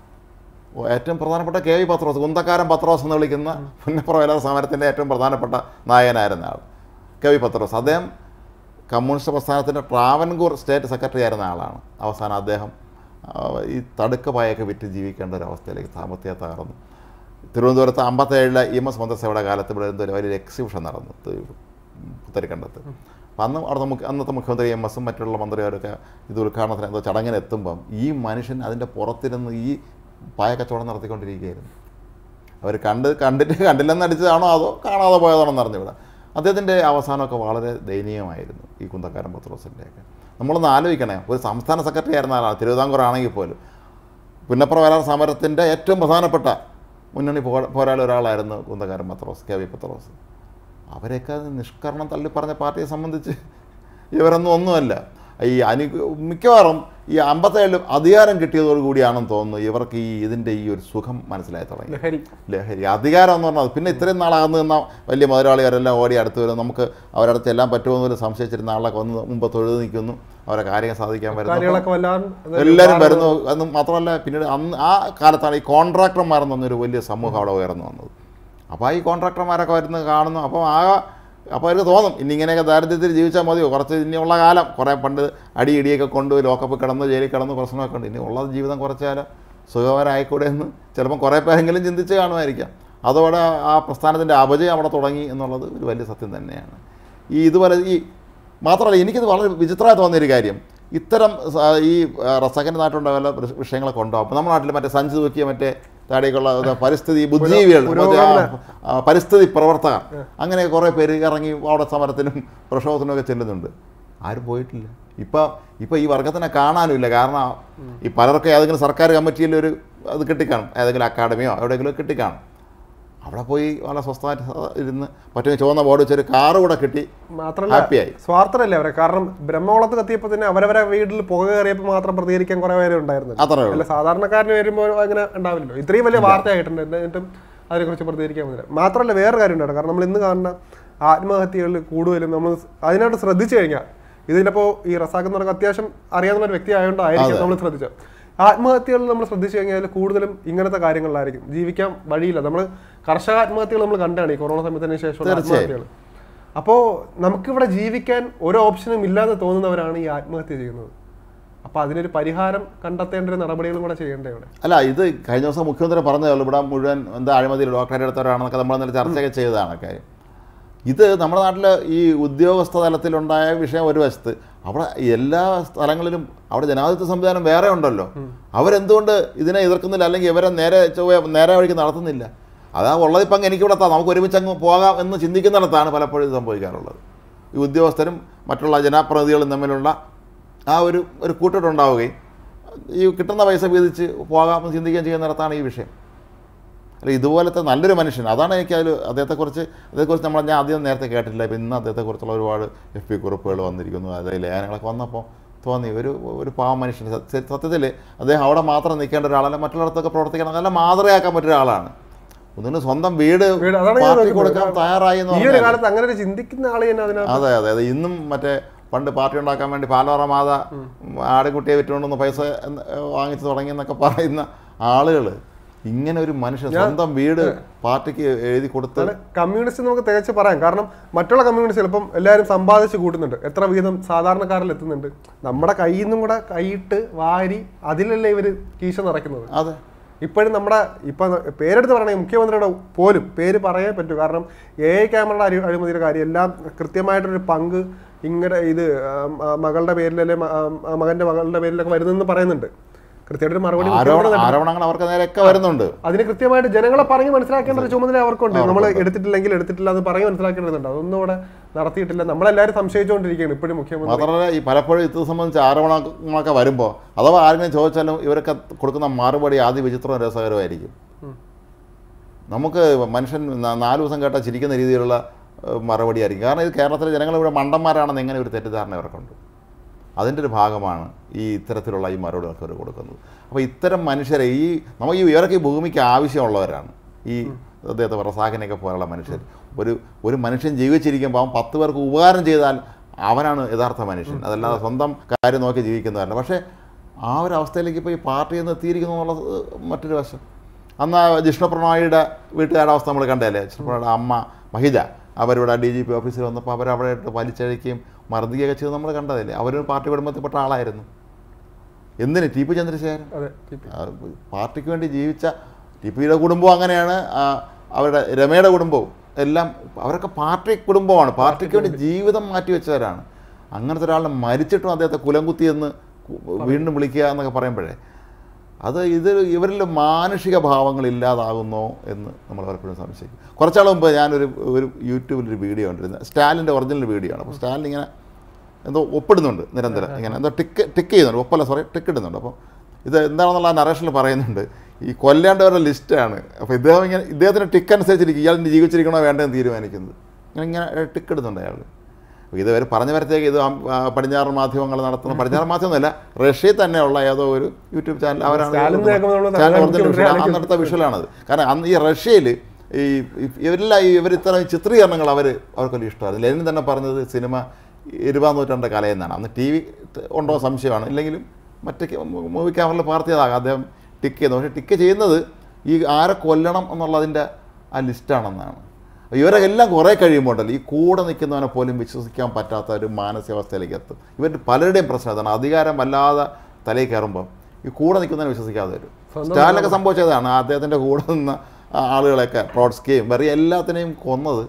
Speaker 1: ഏറ്റവും പ്രധാനപ്പെട്ട കെ വി പത്രോസ്, കുന്തക്കാരൻ പത്രോസ് എന്ന് വിളിക്കുന്ന പുന്നപ്രവേല സമരത്തിൻ്റെ ഏറ്റവും പ്രധാനപ്പെട്ട നായകനായിരുന്ന ആൾ കെ വി പത്രോസ്. അദ്ദേഹം കമ്മ്യൂണിസ്റ്റ് പ്രസ്ഥാനത്തിൻ്റെ ട്രാവൻകൂർ സ്റ്റേറ്റ് സെക്രട്ടറി ആയിരുന്ന ആളാണ്. അവസാനം അദ്ദേഹം ഈ തടുക്കപ്പായൊക്കെ വിറ്റ് ജീവിക്കേണ്ട ഒരു അവസ്ഥയിലേക്ക് സാമ്പത്തിക തകർന്നു. തിരുവനന്തപുരത്ത് അമ്പത്തേഴിലെ ഇ എം എസ് മന്ത്രിസഭയുടെ കാലത്ത് ഇവിടെ എന്തോ വലിയൊരു എക്സിബിഷൻ നടന്നു പുത്തരിക്കണ്ടത്ത്. അപ്പം അന്ന് അവിടെ മുഖ്യ അന്നത്തെ മുഖ്യമന്ത്രി എം എസും മറ്റുള്ള മന്ത്രിമാരൊക്കെ ഇത് ഉദ്ഘാടനത്തിന് എന്തോ ചടങ്ങിനെത്തുമ്പം ഈ മനുഷ്യൻ അതിൻ്റെ പുറത്തിരുന്ന് ഈ പായ കച്ചവടം നടത്തിക്കൊണ്ടിരിക്കുകയായിരുന്നു. അവർ കണ്ട് കണ്ടിട്ട് കണ്ടില്ലെന്ന് അടിച്ചതാണോ അതോ കാണാതെ പോയതാണോ എന്ന് അറിഞ്ഞിവിടെ. അദ്ദേഹത്തിൻ്റെ അവസാനമൊക്കെ വളരെ ദയനീയമായിരുന്നു ഈ കുന്തക്കാരൻ പത്രോസിൻ്റെയൊക്കെ. നമ്മളൊന്ന് ആലോചിക്കണേ, ഒരു സംസ്ഥാന സെക്രട്ടറി ആയിരുന്ന ആളാണ്, തിരുവിതാംകൂർ ആണെങ്കിൽ പോലും പുന്നപ്രവേല സമരത്തിൻ്റെ ഏറ്റവും പ്രധാനപ്പെട്ട മുന്നണി പോ പോരാളി ഒരാളായിരുന്നു കുന്തക്കാരൻ പത്രോസ്, കെ വി പത്രോസ്. അവരെയൊക്കെ നിഷ്കരണം തള്ളിപ്പറഞ്ഞ പാർട്ടിയെ സംബന്ധിച്ച് ഇവരൊന്നും ഒന്നുമല്ല. ഈ അനു മിക്കവാറും ഈ അമ്പത്തേഴിലും അധികാരം കിട്ടിയതോടുകൂടിയാണെന്ന് തോന്നുന്നു ഇവർക്ക് ഈ ഇതിൻ്റെ ഈ ഒരു സുഖം മനസ്സിലായി തുടങ്ങി. ലഹരി ലഹരി അധികാരം എന്ന് പറഞ്ഞാൽ പിന്നെ ഇത്രയും നാളാകുന്ന നിന്ന വലിയ മുതലാളികാരെല്ലാം ഓടി അടുത്ത് വരും, നമുക്ക് അവരടുത്ത് ചെല്ലാൻ പറ്റുമെന്നൊരു സംശയിച്ചിരുന്ന ആളൊക്കെ വന്ന് മുമ്പ് തൊഴുത് നിൽക്കുന്നു, അവരെ കാര്യങ്ങൾ സാധിക്കാൻ വരുന്നു, എല്ലാവരും വരുന്നു. എന്ന് മാത്രമല്ല പിന്നീട് അന്ന് ആ കാലത്താണ് ഈ കോൺട്രാക്ടർമാരെന്നൊരു വലിയ സമൂഹം അവിടെ ഉയർന്നു വന്നത്. അപ്പോൾ ഈ കോൺട്രാക്ടർമാരൊക്കെ വരുന്നത് കാണുന്നു. അപ്പോൾ ആ അപ്പോൾ അവർക്ക് തോന്നും ഇനി ഇങ്ങനെയൊക്കെ ദാരിദ്ര്യത്തിൽ ജീവിച്ചാൽ മതിയോ, കുറച്ച് ഇനിയുള്ള കാലം കുറേ പണ്ട് അടി ഇടിയൊക്കെ കൊണ്ട് ലോക്കപ്പ് കിടന്ന് ജയിലിൽ കിടന്ന് പ്രശ്നമൊക്കെ ഉണ്ട്, ഇനി ഉള്ള ജീവിതം കുറച്ച് കാലം സുഖകരമായിക്കൂടെ എന്ന് ചിലപ്പം കുറേ പേരെങ്കിലും ചിന്തിച്ച് കാണുമായിരിക്കാം. അതോടെ ആ പ്രസ്ഥാനത്തിൻ്റെ അപജയം അവിടെ തുടങ്ങി എന്നുള്ളത് ഒരു വലിയ സത്യം തന്നെയാണ്. ഈ ഇതുപോലെ ഈ മാത്രമല്ല എനിക്കിത് വളരെ വിചിത്രമായി തോന്നിയൊരു കാര്യം, ഇത്തരം ഈ റസാഖിൻ്റെ നാട്ടിലുള്ള വല്ല വിഷയങ്ങളൊക്കെ ഉണ്ടാവും. അപ്പോൾ നമ്മുടെ നാട്ടിൽ മറ്റേ സഞ്ചി തൂക്കിയ മറ്റേ താഴേക്കുള്ള പരിസ്ഥിതി ബുദ്ധിജീവികൾ, പരിസ്ഥിതി പ്രവർത്തകർ, അങ്ങനെ കുറേ പേര് ഇറങ്ങി അവിടെ സമരത്തിനും പ്രക്ഷോഭത്തിനും ഒക്കെ ചെല്ലുന്നുണ്ട്. ആരും പോയിട്ടില്ല. ഇപ്പം ഇപ്പം ഈ വർഗത്തിനെ കാണാനുമില്ല. കാരണം ഈ പലർക്കും ഏതെങ്കിലും സർക്കാർ കമ്മിറ്റിയിൽ ഒരു അത് കിട്ടിക്കാണും, ഏതെങ്കിലും അക്കാഡമിയോ എവിടെയെങ്കിലും കിട്ടിക്കാണും. അവിടെ പോയി വളരെ സ്വസ്ഥമായിട്ട് ഇരുന്ന് പറ്റുന്ന ചുവന്ന ബോർഡ് വെച്ചൊരു കാറ് കൂടെ കിട്ടി,
Speaker 2: മാത്രമല്ല
Speaker 1: ഹാപ്പിയായി.
Speaker 2: സ്വാർത്ഥരല്ലേ അവരെ. കാരണം ബ്രഹ്മകുളത്ത് കത്തിയപ്പോൾ തന്നെ അവരവരെ വീട്ടിൽ പുക കയറിയപ്പോൾ മാത്രം പ്രതികരിക്കാൻ കുറേ പേര് ഉണ്ടായിരുന്നു.
Speaker 1: അത്രേ
Speaker 2: അല്ല, സാധാരണക്കാരന് വരുമ്പോൾ അങ്ങനെ ഉണ്ടാവില്ലല്ലോ. ഇത്രയും വലിയ വാർത്തയായിട്ടുണ്ട്, എന്നിട്ടും അതിനെക്കുറിച്ച് പ്രതികരിക്കാൻ പറ്റില്ല. മാത്രമല്ല വേറെ കാര്യം ഉണ്ടായിരുന്നു. കാരണം നമ്മൾ ഇന്ന് കാണുന്ന ആത്മഹത്യകളിൽ കൂടുതലും നമ്മൾ അതിനായിട്ട് ശ്രദ്ധിച്ചു കഴിഞ്ഞാൽ, ഇതിലിപ്പോൾ ഈ റസാഖ് എന്ന് പറഞ്ഞാൽ അത്യാവശ്യം അറിയാവുന്ന ഒരു വ്യക്തി ആയതുകൊണ്ടായിരിക്കും നമ്മൾ ശ്രദ്ധിച്ചത്. ആത്മഹത്യകൾ നമ്മൾ ശ്രദ്ധിച്ചു കഴിഞ്ഞാൽ കൂടുതലും ഇങ്ങനത്തെ കാര്യങ്ങളിലായിരിക്കും. ജീവിക്കാൻ വഴിയില്ല. നമ്മൾ കർഷക ആത്മഹത്യകൾ നമ്മൾ കണ്ടാണ് ഈ കൊറോണ സമയത്തിന് ശേഷമുള്ള ആത്മഹത്യകൾ. അപ്പോൾ നമുക്കിവിടെ ജീവിക്കാൻ ഒരു ഓപ്ഷനും ഇല്ലാതെ തോന്നുന്നവരാണ് ഈ ആത്മഹത്യ ചെയ്യുന്നത്. അപ്പോൾ അതിനൊരു പരിഹാരം കണ്ടെത്തേണ്ട ഒരു നടപടികളും കൂടെ ചെയ്യേണ്ടേ ഇവിടെ.
Speaker 1: അല്ല, ഇത് കഴിഞ്ഞ ദിവസം മുഖ്യമന്ത്രി പറഞ്ഞതല്ലോ, ഇവിടെ മുഴുവൻ എന്താ അഴിമതിയിൽ ഡോക്ടറെ എടുത്തവരാണെന്നൊക്കെ നമ്മൾ ഇന്നലെ ചർച്ചയൊക്കെ ചെയ്തതാണ് കാര്യം. ഇത് നമ്മുടെ നാട്ടിൽ ഈ ഉദ്യോഗസ്ഥ തലത്തിലുണ്ടായ വിഷയം ഒരു വശത്ത്, അവിടെ എല്ലാ സ്ഥലങ്ങളിലും അവിടെ ജനാധിപത്യ സംവിധാനം വേറെ ഉണ്ടല്ലോ. അവരെന്തുകൊണ്ട് ഇതിനെ എതിർക്കുന്നില്ല, അല്ലെങ്കിൽ ഇവരെ നേരെ ചൊവ്വ നേരെ വഴിക്ക് നടത്തുന്നില്ല? അതാ ഉള്ളതിപ്പം അങ്ങ് എനിക്കിവിടെ എത്താം, നമുക്ക് ഒരുമിച്ച് അങ്ങ് പോകാം എന്ന് ചിന്തിക്കുന്നിടത്താണ് പലപ്പോഴും ഇത് സംഭവിക്കാറുള്ളത്. ഈ ഉദ്യോഗസ്ഥരും മറ്റുള്ള ജനപ്രതിനിധികളും തമ്മിലുള്ള ആ ഒരു ഒരു കൂട്ടിട്ടുണ്ടാവുകയും ഈ കിട്ടുന്ന പൈസ വീതിച്ച് പോകാമെന്ന് ചിന്തിക്കുകയും ചെയ്യുന്നിടത്താണ് ഈ വിഷയം. അല്ല, ഇതുപോലത്തെ നല്ലൊരു മനുഷ്യൻ, അതാണ് എനിക്ക് അതിൽ അദ്ദേഹത്തെക്കുറിച്ച് അതേക്കുറിച്ച് നമ്മൾ ഞാൻ ആദ്യം നേരത്തെ കേട്ടിട്ടില്ല. ഇപ്പം ഇന്ന് അദ്ദേഹത്തെക്കുറിച്ചുള്ള ഒരുപാട് എഫ് പി കുറിപ്പുകൾ വന്നിരിക്കുന്നു, അതായത് ലേഖനങ്ങളൊക്കെ വന്നപ്പോൾ തോന്നി ഒരു ഒരു പാവ മനുഷ്യൻ. സത്യത്തിൽ അദ്ദേഹം അവിടെ മാത്രം നിൽക്കേണ്ട ഒരാളല്ല, മറ്റുള്ളിടത്തൊക്കെ പ്രവർത്തിക്കണം, നല്ല മാതൃകയാക്കാൻ പറ്റിയ ഒരാളാണ്. ഒന്നിന് സ്വന്തം വീട് പാർട്ടി കൊടുക്കാൻ തയ്യാറായി എന്ന് പറഞ്ഞാൽ അതെ അതെ അതെ ഇന്നും മറ്റേ പണ്ട് പാർട്ടി ഉണ്ടാക്കാൻ വേണ്ടി പാലോറ മാത ആടുകുട്ടിയെ വിറ്റുകൊണ്ടൊന്ന് പൈസ വാങ്ങിച്ചു തുടങ്ങിയെന്നൊക്കെ പറയുന്ന ആളുകൾ ഇങ്ങനെ ഒരു മനുഷ്യൻ സ്വന്തം വീട് പാർട്ടിക്ക് എഴുതി കൊടുത്ത്
Speaker 2: കമ്മ്യൂണിസ്റ്റ് നമുക്ക് തികച്ച് പറയാം. കാരണം മറ്റുള്ള കമ്മ്യൂണിസ്റ്റ് ചിലപ്പം എല്ലാവരും സമ്പാദിച്ച് കൂട്ടുന്നുണ്ട്, എത്ര വീതം സാധാരണക്കാരിൽ എത്തുന്നുണ്ട്. നമ്മുടെ കയ്യിൽ നിന്നും കൂടെ കൈയിട്ട് വാരി അതിലല്ലേ ഇവർ കീശ നിറയ്ക്കുന്നത്.
Speaker 1: അതെ,
Speaker 2: ഇപ്പോഴും നമ്മുടെ ഇപ്പം പേരെടുത്ത് പറയണമെങ്കിൽ മുഖ്യമന്ത്രിയുടെ പോലും പേര് പറയാൻ പറ്റൂ. കാരണം എ ഐ ക്യാമറയുടെ അരി അഴിമതിയുടെ കാര്യം എല്ലാം കൃത്യമായിട്ടൊരു പങ്ക് ഇങ്ങനെ ഇത് മകളുടെ പേരിലല്ലേ മകൻ്റെ മകളുടെ പേരിലൊക്കെ വരുന്നതെന്ന് പറയുന്നുണ്ട്. കൃത്യമായിട്ട് മറുപടി
Speaker 1: ആരോപണങ്ങൾ അവർക്ക് നേരെയൊക്കെ വരുന്നുണ്ട്.
Speaker 2: അതിന് കൃത്യമായിട്ട് ജനങ്ങളെ പറഞ്ഞ് മനസ്സിലാക്കേണ്ട ഒരു ചുമതല അവർക്കുണ്ട്. നമ്മൾ എടുത്തിട്ടില്ലെങ്കിൽ എടുത്തിട്ടില്ല എന്ന് പറഞ്ഞ് മനസ്സിലാക്കേണ്ടതുണ്ട്. അതൊന്നും ഇവിടെ നടത്തിയിട്ടില്ല. നമ്മളെല്ലാവരും സംശയിച്ചുകൊണ്ടിരിക്കുകയാണ് ഇപ്പോഴും മുഖ്യമന്ത്രി.
Speaker 1: മാത്രമല്ല ഈ പലപ്പോഴും ഇത് സംബന്ധിച്ച് ആരോപണങ്ങളൊക്കെ വരുമ്പോൾ അഥവാ ആരെങ്കിലും ചോദിച്ചാലും ഇവരൊക്കെ കൊടുക്കുന്ന മറുപടി ആദ്യ വിചിത്രവും രസകരമായിരിക്കും. നമുക്ക് മനുഷ്യൻ നാല് ദിവസം കേട്ടാൽ ചിരിക്കുന്ന രീതിയിലുള്ള മറുപടി ആയിരിക്കും. കാരണം ഇത് കേരളത്തിലെ ജനങ്ങൾ ഇവിടെ മണ്ടന്മാരാണെന്ന് എങ്ങനെ ഒരു തെറ്റിദ്ധാരണ ഇവർക്കുണ്ട്. അതിൻ്റെ ഒരു ഭാഗമാണ് ഈ ഇത്തരത്തിലുള്ള ഈ മറുപടികളൊക്കെ അവർ കൊടുക്കുന്നത്. അപ്പോൾ ഇത്തരം മനുഷ്യരെ ഈ നമുക്ക് ഈ ഇവരൊക്കെ ഈ ഭൂമിക്ക് ആവശ്യമുള്ളവരാണ്. ഈ അദ്ദേഹത്തെ റസാഖിനെയൊക്കെ പോലുള്ള മനുഷ്യർ. ഒരു ഒരു മനുഷ്യൻ ജീവിച്ചിരിക്കുമ്പോൾ അവൻ പത്ത് പേർക്ക് ഉപകാരം ചെയ്താൽ അവനാണ് യഥാർത്ഥ മനുഷ്യൻ, അതല്ലാതെ സ്വന്തം കാര്യം നോക്കി ജീവിക്കുന്നവരല്ല. പക്ഷേ ആ ഒരു അവസ്ഥയിലേക്ക് ഇപ്പോൾ ഈ പാർട്ടിയിൽ നിന്ന് എത്തിയിരിക്കുന്നു എന്നുള്ളത് മറ്റൊരു വശം. അന്ന് ജിഷ്ണു പ്രണോയിയുടെ വീട്ടുകാരുടെ അവസ്ഥ നമ്മൾ കണ്ടതല്ലേ. ജിഷ്ണു പ്രണോയുടെ അമ്മ മഹിജ അവരിവിടെ ഡി ജി പി ഓഫീസിൽ വന്നപ്പോൾ അവരവിടെ വലിച്ചഴിക്കുകയും മർദ്ദിക്കുകയൊക്കെ ചെയ്ത് നമ്മൾ കണ്ടതല്ലേ. അവരൊരു പാർട്ടി കുടുംബത്തിൽപ്പെട്ട ആളായിരുന്നു. എന്തിന് ടി പി ചന്ദ്രശേഖരൻ പാർട്ടിക്ക് വേണ്ടി ജീവിച്ച ടി പിയുടെ കുടുംബവും അങ്ങനെയാണ്, അവരുടെ രമയുടെ കുടുംബവും എല്ലാം അവരൊക്കെ പാർട്ടി കുടുംബമാണ്. പാർട്ടിക്ക് വേണ്ടി ജീവിതം മാറ്റിവെച്ചവരാണ്. അങ്ങനത്തെ ഒരാളെ മരിച്ചിട്ടും അദ്ദേഹത്തെ കുലംകുത്തിയെന്ന് വീണ്ടും വിളിക്കുക എന്നൊക്കെ പറയുമ്പോഴേ അത് ഇത് ഇവരിൽ മാനുഷിക ഭാവങ്ങൾ ഇല്ലാതാകുന്നോ എന്ന് നമ്മൾ പലപ്പോഴും സംശയിക്കും. കുറച്ചാൾ മുമ്പ് ഞാനൊരു ഒരു യൂട്യൂബിലൊരു വീഡിയോ കണ്ടിരുന്നത് സ്റ്റാലിൻ്റെ ഒറിജിനൽ വീഡിയോ ആണ്. അപ്പോൾ സ്റ്റാലിൻ ഇങ്ങനെ എന്തോ ഒപ്പിടുന്നുണ്ട് നിരന്തരം, ഇങ്ങനെ എന്തോ ടിക്ക് ടിക്ക് ചെയ്യുന്നുണ്ട്, ഒപ്പല്ല സോറി ടിക്ക് ഇടുന്നുണ്ട്. അപ്പോൾ ഇത് എന്താണെന്നുള്ള നറേഷനിൽ പറയുന്നുണ്ട് ഈ കൊല്ലേണ്ടവരുടെ ലിസ്റ്റാണ്. അപ്പോൾ ഇദ്ദേഹം ഇങ്ങനെ ഇദ്ദേഹത്തിന് ടിക്ക് അനുസരിച്ചിരിക്കും ഇയാൾ ജീവിച്ചിരിക്കണോ വേണ്ടതെന്ന് തീരുമാനിക്കുന്നത്. ഇങ്ങനെ ഇങ്ങനെ ടിക്ക് ഇടുന്നുണ്ട് അയാൾ. ഇതുവരെ പറഞ്ഞു വരത്തേക്ക് ഇത് പടിഞ്ഞാറൻ മാധ്യമങ്ങൾ നടത്തുന്ന പടിഞ്ഞാറൻ മാധ്യമമൊന്നുമല്ല റഷ്യയിൽ തന്നെയുള്ള ഏതോ ഒരു യൂട്യൂബ് ചാനൽ അവരാണ് അന്നടുത്ത വിഷ്വലാണത്. കാരണം അന്ന് ഈ റഷ്യയിൽ ഈ ഇവരെല്ലാം ഇവർ ഇത്തരം ചിത്രീകരണങ്ങൾ അവർ അവർക്ക് വലിയ ഇഷ്ടമായിരുന്നു. ലെനിൻ തന്നെ പറഞ്ഞത് സിനിമ ഇരുപതാം നൂറ്റാണ്ട് കലയെന്നാണ്. അന്ന് ടി വി ഉണ്ടോ സംശയമാണ്, ഇല്ലെങ്കിലും മറ്റേ മൂവി ക്യാമറയിൽ പാർത്തിയതാകാം അദ്ദേഹം ടിക്ക് ചെയ്യുന്നത്. പക്ഷേ ടിക്ക് ചെയ്യുന്നത് ഈ ആരെ കൊല്ലണം എന്നുള്ളതിൻ്റെ ആ ലിസ്റ്റാണെന്നാണ്. ഇവരൊക്കെ എല്ലാം കുറേ കഴിയുമ്പോൾ ഉണ്ടല്ലോ ഈ കൂടെ നിൽക്കുന്നവനെ പോലും വിശ്വസിക്കാൻ പറ്റാത്ത ഒരു മാനസികാവസ്ഥയിലേക്ക് എത്തും. ഇവരുടെ പലരുടെയും പ്രശ്നം അതാണ്. അധികാരം വല്ലാതെ തലയിൽ കയറുമ്പോൾ ഈ കൂടെ നിൽക്കുന്നവനെ വിശ്വസിക്കാതെ വരും. സ്റ്റാലിനൊക്കെ സംഭവിച്ചതാണ്. അദ്ദേഹത്തിൻ്റെ കൂടെ നിന്ന ആളുകളെയൊക്കെ ട്രോട്സ്കിയും വെറി എല്ലാത്തിനെയും കൊന്നത്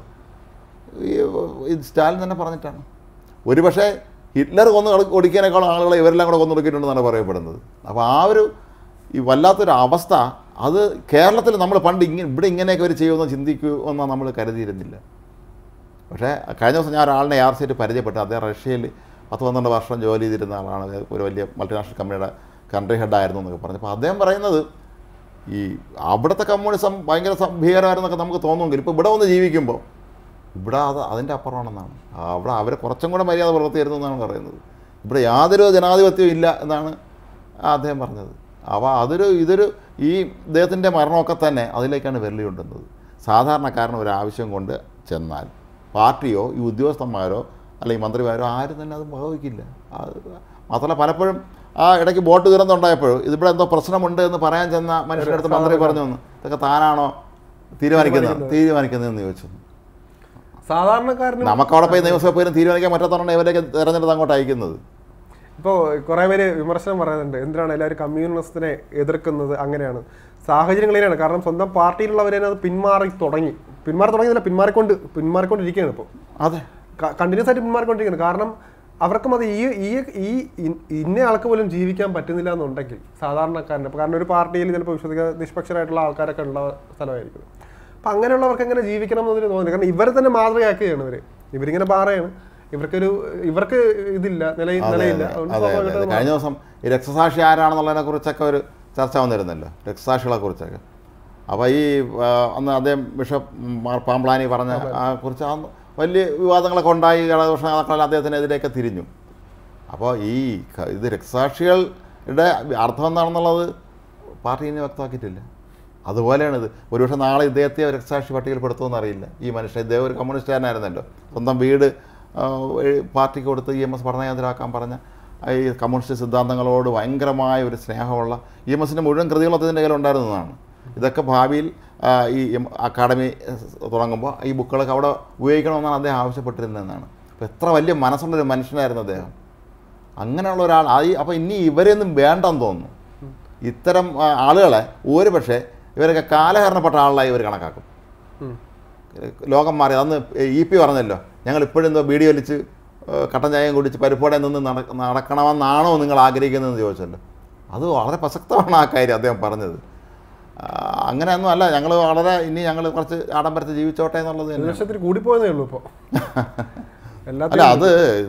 Speaker 1: ഈ സ്റ്റാലിൻ തന്നെ പറഞ്ഞിട്ടാണ്. ഒരുപക്ഷെ ഹിറ്റ്ലർ കൊന്ന് ഒടിക്കാനേക്കാളും ആളുകളെ ഇവരെല്ലാം കൂടെ കൊന്നൊടുക്കിയിട്ടുണ്ടെന്നാണ് പറയപ്പെടുന്നത്. അപ്പോൾ ആ ഒരു ഈ വല്ലാത്തൊരു അവസ്ഥ അത് കേരളത്തിൽ നമ്മൾ പണ്ട് ഇങ്ങനെ ഇവിടെ ഇങ്ങനെയൊക്കെ അവർ ചെയ്യുമെന്ന് ചിന്തിക്കുമെന്ന് നമ്മൾ കരുതിയിരുന്നില്ല. പക്ഷേ കഴിഞ്ഞ ദിവസം ഞാൻ ഒരാളിനെ ആർ സി ആയിട്ട് പരിചയപ്പെട്ടു. അദ്ദേഹം റഷ്യയിൽ പത്ത് പന്ത്രണ്ട് വർഷം ജോലി ചെയ്തിരുന്ന ആളാണ്. ഒരു വലിയ മൾട്ടിനാഷണൽ കമ്പനിയുടെ കൺട്രി ഹെഡായിരുന്നു എന്നൊക്കെ പറഞ്ഞു. അപ്പോൾ അദ്ദേഹം പറയുന്നത് ഈ അവിടുത്തെ കമ്മ്യൂണിസം ഭയങ്കര ഭീകരമായിരുന്നൊക്കെ നമുക്ക് തോന്നുമെങ്കിൽ ഇപ്പോൾ ഇവിടെ വന്ന് ജീവിക്കുമ്പോൾ ഇവിടെ അത് അതിൻ്റെ അപ്പുറമാണെന്നാണ്. അവിടെ അവരെ കുറച്ചും കൂടെ മര്യാദ പുലർത്തിയായിരുന്നു എന്നാണ് പറയുന്നത്. ഇവിടെ യാതൊരു ജനാധിപത്യവും ഇല്ല എന്നാണ് അദ്ദേഹം പറഞ്ഞത്. അപ്പോൾ അതൊരു ഇതൊരു ഈ ഇദ്ദേഹത്തിൻ്റെ മരണമൊക്കെ തന്നെ അതിലേക്കാണ് വിരലി കൊണ്ടുവന്നത്. സാധാരണക്കാരന് ഒരു ആവശ്യം കൊണ്ട് ചെന്നാൽ പാർട്ടിയോ ഈ ഉദ്യോഗസ്ഥന്മാരോ അല്ലെങ്കിൽ മന്ത്രിമാരോ ആരും തന്നെ അത് വകവയ്ക്കില്ല. മാത്രമല്ല പലപ്പോഴും ആ ഇടയ്ക്ക് ബോട്ട് ദുരന്തം ഉണ്ടായപ്പോഴും ഇതിവിടെ എന്തോ പ്രശ്നമുണ്ട് എന്ന് പറയാൻ ചെന്ന മനുഷ്യരുടെ അടുത്ത് മന്ത്രി പറഞ്ഞു വന്നു ഇതൊക്കെ താനാണോ തീരുമാനിക്കുന്നത് തീരുമാനിക്കുന്നതെന്ന് ചോദിച്ചു.
Speaker 2: സാധാരണക്കാരന്
Speaker 1: നമുക്കവിടെ പോയി നിയമസഭ പോലും തീരുമാനിക്കാൻ പറ്റാത്തതാണ് ഇവരൊക്കെ തിരഞ്ഞെടുത്ത് അങ്ങോട്ട് അയക്കുന്നത്.
Speaker 2: ഇപ്പോൾ കുറേ പേര് വിമർശനം പറയുന്നുണ്ട്, എന്തിനാണ് എല്ലാവരും കമ്മ്യൂണിസത്തിനെ എതിർക്കുന്നത്? അങ്ങനെയാണ് സാഹചര്യങ്ങളിലാണ്. കാരണം സ്വന്തം പാർട്ടിയിലുള്ളവരെ അത് പിന്മാറി തുടങ്ങി പിന്മാറി തുടങ്ങിയതല്ല പിന്മാറിക്കൊണ്ട് പിന്മാറിക്കൊണ്ടിരിക്കുകയാണ് ഇപ്പോൾ.
Speaker 1: അതെ,
Speaker 2: കണ്ടിന്യൂസ് ആയിട്ട് പിന്മാറിക്കൊണ്ടിരിക്കുകയാണ്. കാരണം അവർക്കും അത് ഈ ഈ ഇന്ന ആൾക്ക് പോലും ജീവിക്കാൻ പറ്റുന്നില്ല എന്നുണ്ടെങ്കിൽ സാധാരണക്കാരന്, കാരണം ഒരു പാർട്ടിയിൽ ചിലപ്പോൾ വിശ്വസിക്കുക നിഷ്പക്ഷരായിട്ടുള്ള ആൾക്കാരൊക്കെ ഉള്ള സ്ഥലമായിരിക്കും. അപ്പം അങ്ങനെയുള്ളവർക്ക് എങ്ങനെ ജീവിക്കണം എന്നതിന് തോന്നുന്നില്ല. കാരണം ഇവരെ തന്നെ മാതൃകയാക്കുകയാണ് ഇവർ. ഇവരിങ്ങനെ പറയാണ് ഇവർക്കൊരു ഇവർക്ക് ഇതില്ല, നിലയിൽ നിലയില്ല.
Speaker 1: കഴിഞ്ഞ ദിവസം ഈ രക്തസാക്ഷി ആരാണെന്നുള്ളതിനെ കുറിച്ചൊക്കെ ഒരു ചർച്ച വന്നിരുന്നല്ലോ, രക്തസാക്ഷികളെ കുറിച്ചൊക്കെ. അപ്പോൾ ഈ അന്ന് അദ്ദേഹം ബിഷപ്പ് മാർ പാംപ്ലാനി പറഞ്ഞ ആ കുറിച്ച് ആ വലിയ വിവാദങ്ങളൊക്കെ ഉണ്ടായി. ഇടതുപക്ഷ നേതാക്കളെല്ലാം അദ്ദേഹത്തിനെതിരെയൊക്കെ തിരിഞ്ഞു. അപ്പോൾ ഈ ഇത് രക്തസാക്ഷികളുടെ അർത്ഥം എന്താണെന്നുള്ളത് പാർട്ടി ഇനി വ്യക്തമാക്കിയിട്ടില്ല. അതുപോലെയാണ് ഇത്. ഒരുപക്ഷെ നാളെ ഇദ്ദേഹത്തെ രക്തസാക്ഷി പട്ടികയിൽപ്പെടുത്തുമെന്ന് അറിയില്ല. ഈ മനുഷ്യൻ ഇദ്ദേഹം ഒരു കമ്മ്യൂണിസ്റ്റുകാരനായിരുന്നല്ലോ, സ്വന്തം വീട് പാർട്ടിക്ക് കൊടുത്ത് ഇ എം എസ് പഠനകേന്ദ്രമാക്കാൻ പറഞ്ഞ ഈ കമ്മ്യൂണിസ്റ്റ് സിദ്ധാന്തങ്ങളോട് ഭയങ്കരമായ ഒരു സ്നേഹമുള്ള ഇ എം എസിൻ്റെ മുഴുവൻ കൃതികളും അദ്ദേഹത്തിൻ്റെ കയ്യിലുണ്ടായിരുന്നതാണ്. ഇതൊക്കെ ഭാവിയിൽ ഈ അക്കാഡമി തുടങ്ങുമ്പോൾ ഈ ബുക്കുകളൊക്കെ അവിടെ ഉപയോഗിക്കണമെന്നാണ് അദ്ദേഹം ആവശ്യപ്പെട്ടിരുന്നതെന്നാണ്. അപ്പോൾ എത്ര വലിയ മനസ്സുള്ളൊരു മനുഷ്യനായിരുന്നു അദ്ദേഹം. അങ്ങനെയുള്ള ഒരാൾ ഈ അപ്പോൾ ഇനി ഇവരെയൊന്നും വേണ്ടെന്ന് തോന്നുന്നു. ഇത്തരം ആളുകളെ ഒരു പക്ഷേ ഇവരൊക്കെ കാലഹരണപ്പെട്ട ആളായി ഇവർ കണക്കാക്കും. ലോകം മാറി. അന്ന് ഇ പി പറഞ്ഞല്ലോ, ഞങ്ങൾ ഇപ്പോഴും എന്തോ ബീഡി വലിച്ച് കട്ടൻ ചായയും കുടിച്ച് പരിപ്പോടെ നിന്ന് നടക്കണമെന്നാണോ നിങ്ങൾ ആഗ്രഹിക്കുന്നതെന്ന് ചോദിച്ചല്ലോ. അത് വളരെ പ്രസക്തമാണ് ആ കാര്യം അദ്ദേഹം പറഞ്ഞത്. അങ്ങനെയൊന്നും അല്ല, ഞങ്ങൾ വളരെ ഇനി ഞങ്ങൾ കുറച്ച് ആഡംബരത്തിൽ ജീവിച്ചോട്ടെ എന്നുള്ളത്
Speaker 2: കൂടിപ്പോയതേ ഉള്ളൂ ഇപ്പോൾ.
Speaker 1: അല്ല, അത്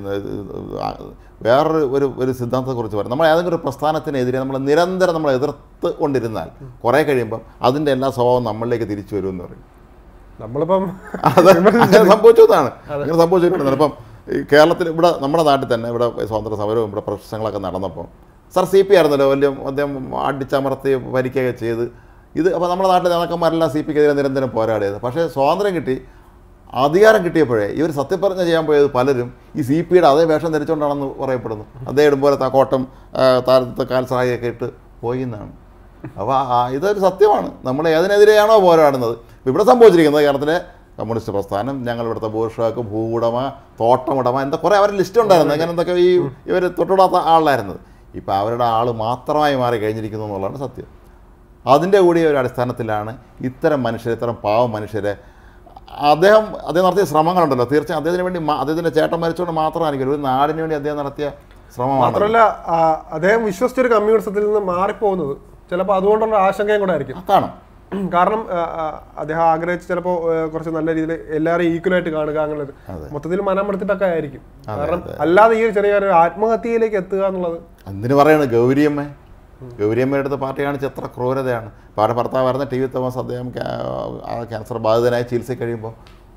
Speaker 1: വേറൊരു ഒരു ഒരു സിദ്ധാന്തത്തെക്കുറിച്ച് പറയും. നമ്മൾ ഏതെങ്കിലും ഒരു പ്രസ്ഥാനത്തിനെതിരെ നമ്മൾ നിരന്തരം നമ്മൾ എതിർത്ത് കൊണ്ടിരുന്നാൽ കുറേ കഴിയുമ്പം അതിൻ്റെ എല്ലാ സ്വഭാവം നമ്മളിലേക്ക് തിരിച്ചു വരുമെന്ന് പറയും.
Speaker 2: നമ്മളിപ്പം
Speaker 1: അത് സംഭവിച്ചതാണ്, അങ്ങനെ സംഭവിച്ചിട്ടുണ്ട്. ഇപ്പം ഈ കേരളത്തിൽ ഇവിടെ നമ്മുടെ നാട്ടിൽ തന്നെ ഇവിടെ സ്വാതന്ത്ര്യ സമരവും ഇവിടെ പ്രശ്നങ്ങളൊക്കെ നടന്നപ്പോൾ സർ സി പി ആയിരുന്നല്ലോ വലിയ അദ്ദേഹം അടിച്ചമർത്തി ഭരിക്കുകയൊക്കെ ചെയ്ത് ഇത്. അപ്പോൾ നമ്മുടെ നാട്ടിലെ നേതാക്കന്മാരെല്ലാം സി പിക്കെതിരെ നിരന്തരം പോരാടിയത്. പക്ഷേ സ്വാതന്ത്ര്യം കിട്ടി, അധികാരം കിട്ടിയപ്പോഴേ ഇവർ സത്യപ്രതിജ്ഞ ചെയ്യാൻ പോയത് പലരും ഈ സി പിയുടെ അതേ വേഷം ധരിച്ചുകൊണ്ടാണെന്ന് പറയപ്പെടുന്നു. അദ്ദേഹം ഇടുമ്പോലെ കോട്ടം താരത്തെ കാൽസറായൊക്കെ ഇട്ട് പോയി എന്നാണ്. അപ്പോൾ ഇതൊരു സത്യമാണ്. നമ്മൾ ഏതിനെതിരെയാണോ പോരാടുന്നത്. ഇവിടെ സംഭവിച്ചിരിക്കുന്നത് കേരളത്തിലെ കമ്മ്യൂണിസ്റ്റ് പ്രസ്ഥാനം, ഞങ്ങൾ ഇവിടുത്തെ ബൂർഷാക്ക് ഭൂവുടമ, തോട്ടമുടമ, എന്താ കുറേ അവരുടെ ലിസ്റ്റ് ഉണ്ടായിരുന്നു. അങ്ങനെ എന്തൊക്കെ ഈ ഇവർ തൊട്ടുവിടാത്ത ആളായിരുന്നത്. ഇപ്പോൾ അവരുടെ ആൾ മാത്രമായി മാറി കഴിഞ്ഞിരിക്കുന്നു എന്നുള്ളതാണ് സത്യം. അതിൻ്റെ കൂടി ഒരു അടിസ്ഥാനത്തിലാണ് ഇത്തരം മനുഷ്യരെ, ഇത്തരം പാവം മനുഷ്യരെ അദ്ദേഹം അദ്ദേഹം നടത്തിയ ശ്രമങ്ങളുണ്ടല്ലോ. തീർച്ചയായും അദ്ദേഹത്തിന് വേണ്ടി അദ്ദേഹത്തിൻ്റെ ചേട്ടൻ മരിച്ചുകൊണ്ട് മാത്രമായിരിക്കും ഒരു നാടിന് വേണ്ടി അദ്ദേഹം നടത്തിയ ശ്രമം
Speaker 2: മാത്രമല്ല അദ്ദേഹം വിശ്വസിച്ചൊരു കമ്മ്യൂണിസത്തിൽ നിന്ന് മാറിപ്പോകുന്നത് ചിലപ്പോൾ അതുകൊണ്ടുള്ള ആശങ്കയും കൂടെ ആയിരിക്കും.
Speaker 1: കാണും.
Speaker 2: കാരണം അദ്ദേഹം ആഗ്രഹിച്ച് ചിലപ്പോൾ കുറച്ച് നല്ല രീതിയിൽ എല്ലാവരും ഈക്വലായിട്ട് കാണുക, അങ്ങനെ മൊത്തത്തിൽ മനം എടുത്തിട്ടൊക്കെ ആയിരിക്കും. കാരണം അല്ലാതെ ഈ ചെറിയ ഒരു ആത്മഹത്യയിലേക്ക് എത്തുക എന്നുള്ളത്
Speaker 1: എന്തിനു പറയാണ്. ഗൗരിയമ്മ ഗൗരിയമ്മയുടെ അടുത്ത് പാർട്ടി കാണിച്ച് എത്ര ക്രൂരതയാണ്. ഇപ്പോൾ അവരുടെ ഭർത്താവായിരുന്ന ടി വി തോമസ് അദ്ദേഹം ക്യാൻസർ ബാധിതനായി ചികിത്സ കഴിയുമ്പോൾ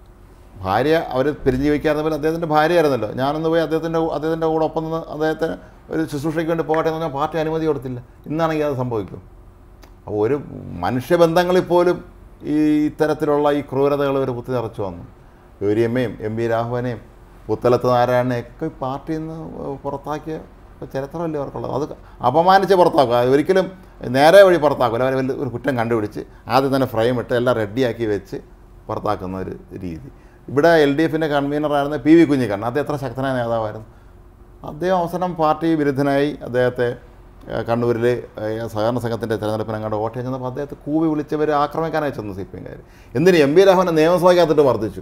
Speaker 1: ഭാര്യ അവർ പിരിഞ്ഞു വയ്ക്കാറുന്ന പോലെ അദ്ദേഹത്തിൻ്റെ ഭാര്യയായിരുന്നല്ലോ. ഞാനൊന്ന് പോയി അദ്ദേഹത്തിൻ്റെ അദ്ദേഹത്തിൻ്റെ കൂടെ ഒപ്പം നിന്ന് അദ്ദേഹത്തിന് ഒരു ശുശ്രൂഷയ്ക്ക് വേണ്ടി പോകട്ടെ എന്ന് പറഞ്ഞാൽ പാർട്ടി അനുമതി കൊടുത്തില്ല. ഇന്നാണെങ്കിൽ അത് സംഭവിക്കും. അപ്പോൾ ഒരു മനുഷ്യബന്ധങ്ങളിൽ പോലും ഈ ഇത്തരത്തിലുള്ള ഈ ക്രൂരതകൾ ഒരു കുത്തി നിറച്ചു വന്നു. ഗൗരിയമ്മയും എം വി രാഘവനെയും പുത്തലത്ത് നാരായണനെയൊക്കെ പാർട്ടിയിൽ നിന്ന് പുറത്താക്കിയ ചരിത്രമല്ലേ അവർക്കുള്ളത്. അത് അപമാനിച്ച് പുറത്താക്കുക, ഒരിക്കലും നേരെ വഴി പുറത്താക്കില്ല. അവർ വലിയ ഒരു കുറ്റം കണ്ടുപിടിച്ച് ആദ്യം തന്നെ ഫ്രെയിം ഇട്ട് എല്ലാം റെഡിയാക്കി വെച്ച് പുറത്താക്കുന്ന ഒരു രീതി. ഇവിടെ എൽ ഡി എഫിൻ്റെ കൺവീനറായിരുന്ന പി വി കുഞ്ഞിക്കണ്ണൻ, അദ്ദേഹം എത്ര ശക്തനായ നേതാവായിരുന്നു. അദ്ദേഹം അവസാനം പാർട്ടി വിരുദ്ധനായി അദ്ദേഹത്തെ കണ്ണൂരിൽ സഹകരണ സംഘത്തിൻ്റെ തിരഞ്ഞെടുപ്പിന് അങ്ങോട്ട് വോട്ട് ചെയ്യുന്നപ്പോൾ അദ്ദേഹത്തെ കൂവി വിളിച്ചവർ ആക്രമിക്കാനായി ചെന്നു സി പി എംകാർ. എന്തിന് എം വി രാഘവനെ നിയമസഭയ്ക്കകത്തിട്ട് വർദ്ധിച്ചു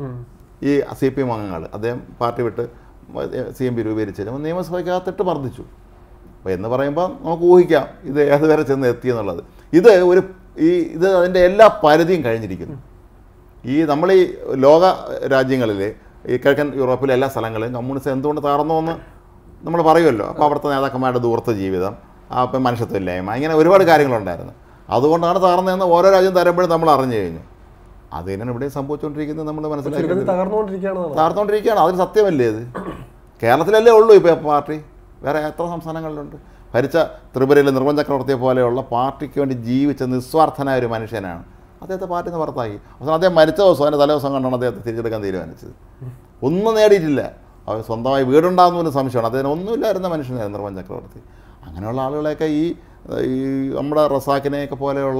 Speaker 1: ഈ സി പി എം അംഗങ്ങൾ. അദ്ദേഹം പാർട്ടി വിട്ട് സി എം പി രൂപീകരിച്ചു അപ്പോൾ നിയമസഭയ്ക്കകത്തിട്ട് വർദ്ധിച്ചു. അപ്പോൾ എന്ന് പറയുമ്പോൾ നമുക്ക് ഊഹിക്കാം ഇത് ഏതുവരെ ചെന്ന് എത്തിയെന്നുള്ളത്. ഇത് ഒരു ഈ ഇത് അതിൻ്റെ എല്ലാ പരിധിയും കഴിഞ്ഞിരിക്കുന്നു. ഈ നമ്മൾ ഈ ലോക രാജ്യങ്ങളിൽ ഈ കിഴക്കൻ യൂറോപ്പിലെ എല്ലാ സ്ഥലങ്ങളിലും കമ്മ്യൂണിസം എന്തുകൊണ്ട് തകർന്നു എന്ന് നമ്മൾ പറയുമല്ലോ. അപ്പോൾ അവിടുത്തെ നേതാക്കന്മാരുടെ ദൂർത്ത ജീവിതം, അപ്പം മനുഷ്യത്വമില്ലായ്മ, ഇങ്ങനെ ഒരുപാട് കാര്യങ്ങളുണ്ടായിരുന്നു. അതുകൊണ്ടാണ് തകർന്നതെന്ന് ഓരോ രാജ്യം തരുമ്പോഴും നമ്മൾ അറിഞ്ഞു കഴിഞ്ഞു. അത് തന്നെയാണ് ഇവിടെ സംഭവിച്ചുകൊണ്ടിരിക്കുന്നത്. നമ്മൾ മനസ്സിലാക്കുന്നത് തകർന്നുകൊണ്ടിരിക്കുകയാണ്. അതിന് സത്യമല്ലേ ഇത്? കേരളത്തിലല്ലേ ഉള്ളൂ ഇപ്പോൾ പാർട്ടി, വേറെ എത്ര സംസ്ഥാനങ്ങളിലുണ്ട്? ഭരിച്ച ത്രിപുരയിലെ നിർമ്മൽ ചക്രവർത്തിയെ പോലെയുള്ള പാർട്ടിക്ക് വേണ്ടി ജീവിച്ച നിസ്വാർത്ഥനായ ഒരു മനുഷ്യനാണ്. അദ്ദേഹത്തെ പാർട്ടിയിൽ നിന്ന് പുറത്താക്കി. അവസാനം അദ്ദേഹം മരിച്ച ദിവസം അതിൻ്റെ തലേ ദിവസം കണ്ടാണ് അദ്ദേഹത്തെ തിരിച്ചെടുക്കാൻ തീരുമാനിച്ചത്. ഒന്നും നേടിയിട്ടില്ല. അവർ സ്വന്തമായി വീടുണ്ടാകുന്ന ഒരു സംശയമാണ്. അദ്ദേഹം ഒന്നുമില്ലായിരുന്ന മനുഷ്യനായിരുന്നു നിർമ്മൽ ചക്രവർത്തി. അങ്ങനെയുള്ള ആളുകളെയൊക്കെ ഈ ഈ നമ്മുടെ റസാക്കിനെയൊക്കെ പോലെയുള്ള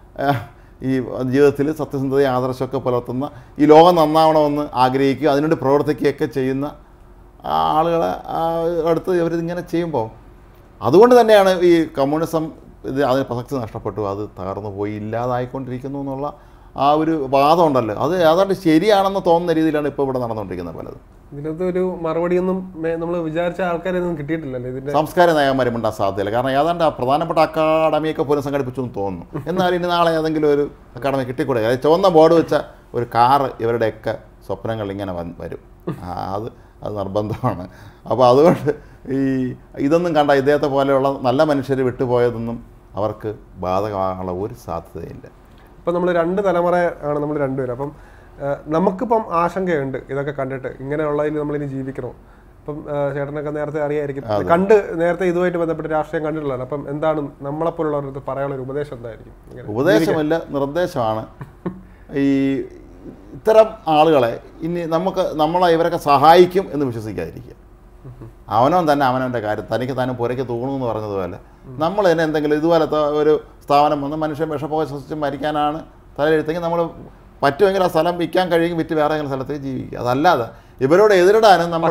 Speaker 1: ഈ ജീവിതത്തിൽ സത്യസന്ധതയും ആദർശമൊക്കെ പുലർത്തുന്ന, ഈ ലോകം നന്നാവണമെന്ന് ആഗ്രഹിക്കുക, അതിനുവേണ്ടി പ്രവർത്തിക്കുകയൊക്കെ ചെയ്യുന്ന ആളുകളെ അടുത്ത് ഇവരിതിങ്ങനെ ചെയ്യുമ്പോൾ അതുകൊണ്ട് തന്നെയാണ് ഈ കമ്മ്യൂണിസം ഇത് അതിന് പ്രസക്തി നഷ്ടപ്പെട്ടു, അത് തകർന്നു പോയി, ഇല്ലാതായിക്കൊണ്ടിരിക്കുന്നു എന്നുള്ള ആ ഒരു വാദം ഉണ്ടല്ലോ. അത് ഏതാണ്ട് ശരിയാണെന്ന് തോന്നുന്ന രീതിയിലാണ് ഇപ്പോൾ ഇവിടെ നടന്നുകൊണ്ടിരിക്കുന്നത് പലതും.
Speaker 2: ഇതിനകത്ത് ഒരു മറുപടിയൊന്നും നമ്മൾ വിചാരിച്ച ആൾക്കാരൊന്നും കിട്ടിയിട്ടില്ലല്ലോ ഇതിന്റെ.
Speaker 1: സംസ്കാര നയന്മാരും ഉണ്ടാകാൻ സാധ്യതയില്ല. കാരണം ഏതാണ്ട് പ്രധാനപ്പെട്ട അക്കാഡമിയൊക്കെ പുനഃസംഘടിപ്പിച്ചു എന്ന് തോന്നുന്നു. എന്നാൽ ഇനി നാളെ ഏതെങ്കിലും ഒരു അക്കാഡമി കിട്ടിക്കൂടെ? അതായത് ചുവന്ന ബോർഡ് വെച്ച ഒരു കാറ് ഇവരുടെയൊക്കെ സ്വപ്നങ്ങൾ ഇങ്ങനെ വരും. അത് അത് നിർബന്ധമാണ്. അപ്പോൾ അതുകൊണ്ട് ഈ ഇതൊന്നും കണ്ട ഇദ്ദേഹത്തെ പോലെയുള്ള നല്ല മനുഷ്യർ വിട്ടുപോയതൊന്നും അവർക്ക് ബാധകമാകാനുള്ള ഒരു സാധ്യതയില്ല.
Speaker 2: ഇപ്പം നമ്മൾ രണ്ട് തലമുറ ആണ് നമ്മൾ രണ്ടുപേരും. അപ്പം നമുക്കിപ്പം ആശങ്കയുണ്ട് ഇതൊക്കെ കണ്ടിട്ട്, ഇങ്ങനെയുള്ളതിൽ നമ്മളിനി ജീവിക്കണോ? അപ്പം ചേട്ടനൊക്കെ നേരത്തെ അറിയായിരിക്കും, കണ്ട് നേരത്തെ ഇതുമായിട്ട് ബന്ധപ്പെട്ട് രാഷ്ട്രീയം കണ്ടിട്ടുള്ളത്. അപ്പം എന്താണ് നമ്മളെപ്പോലുള്ളവർക്ക് പറയാനുള്ള ഒരു ഉപദേശം എന്തായിരിക്കും?
Speaker 1: ഉപദേശമല്ല, നിർദ്ദേശമാണ്. ഈ ഇത്തരം ആളുകളെ ഇനി നമുക്ക് നമ്മളെ ഇവരൊക്കെ സഹായിക്കും എന്ന് വിശ്വസിക്കാതിരിക്കുക. അവനവൻ തന്നെ അവനവൻ്റെ കാര്യം തനിക്ക് താനും പുരയ്ക്ക് തൂങ്ങുമെന്ന് പറഞ്ഞതുപോലെ നമ്മൾ തന്നെ എന്തെങ്കിലും ഇതുപോലത്തെ ഒരു സ്ഥാപനം വന്ന് മനുഷ്യൻ വിഷപ്പൊക്കെ ശ്വസിച്ച് മരിക്കാനാണ് തലയെഴുത്തെങ്കിൽ നമ്മൾ പറ്റുമെങ്കിൽ ആ സ്ഥലം വിൽക്കാൻ കഴിയും, വിറ്റ് വേറെ ഏതെങ്കിലും സ്ഥലത്തേക്ക് ജീവിക്കുക. അതല്ലാതെ ഇവരോട് എതിരിടാനും നമ്മൾ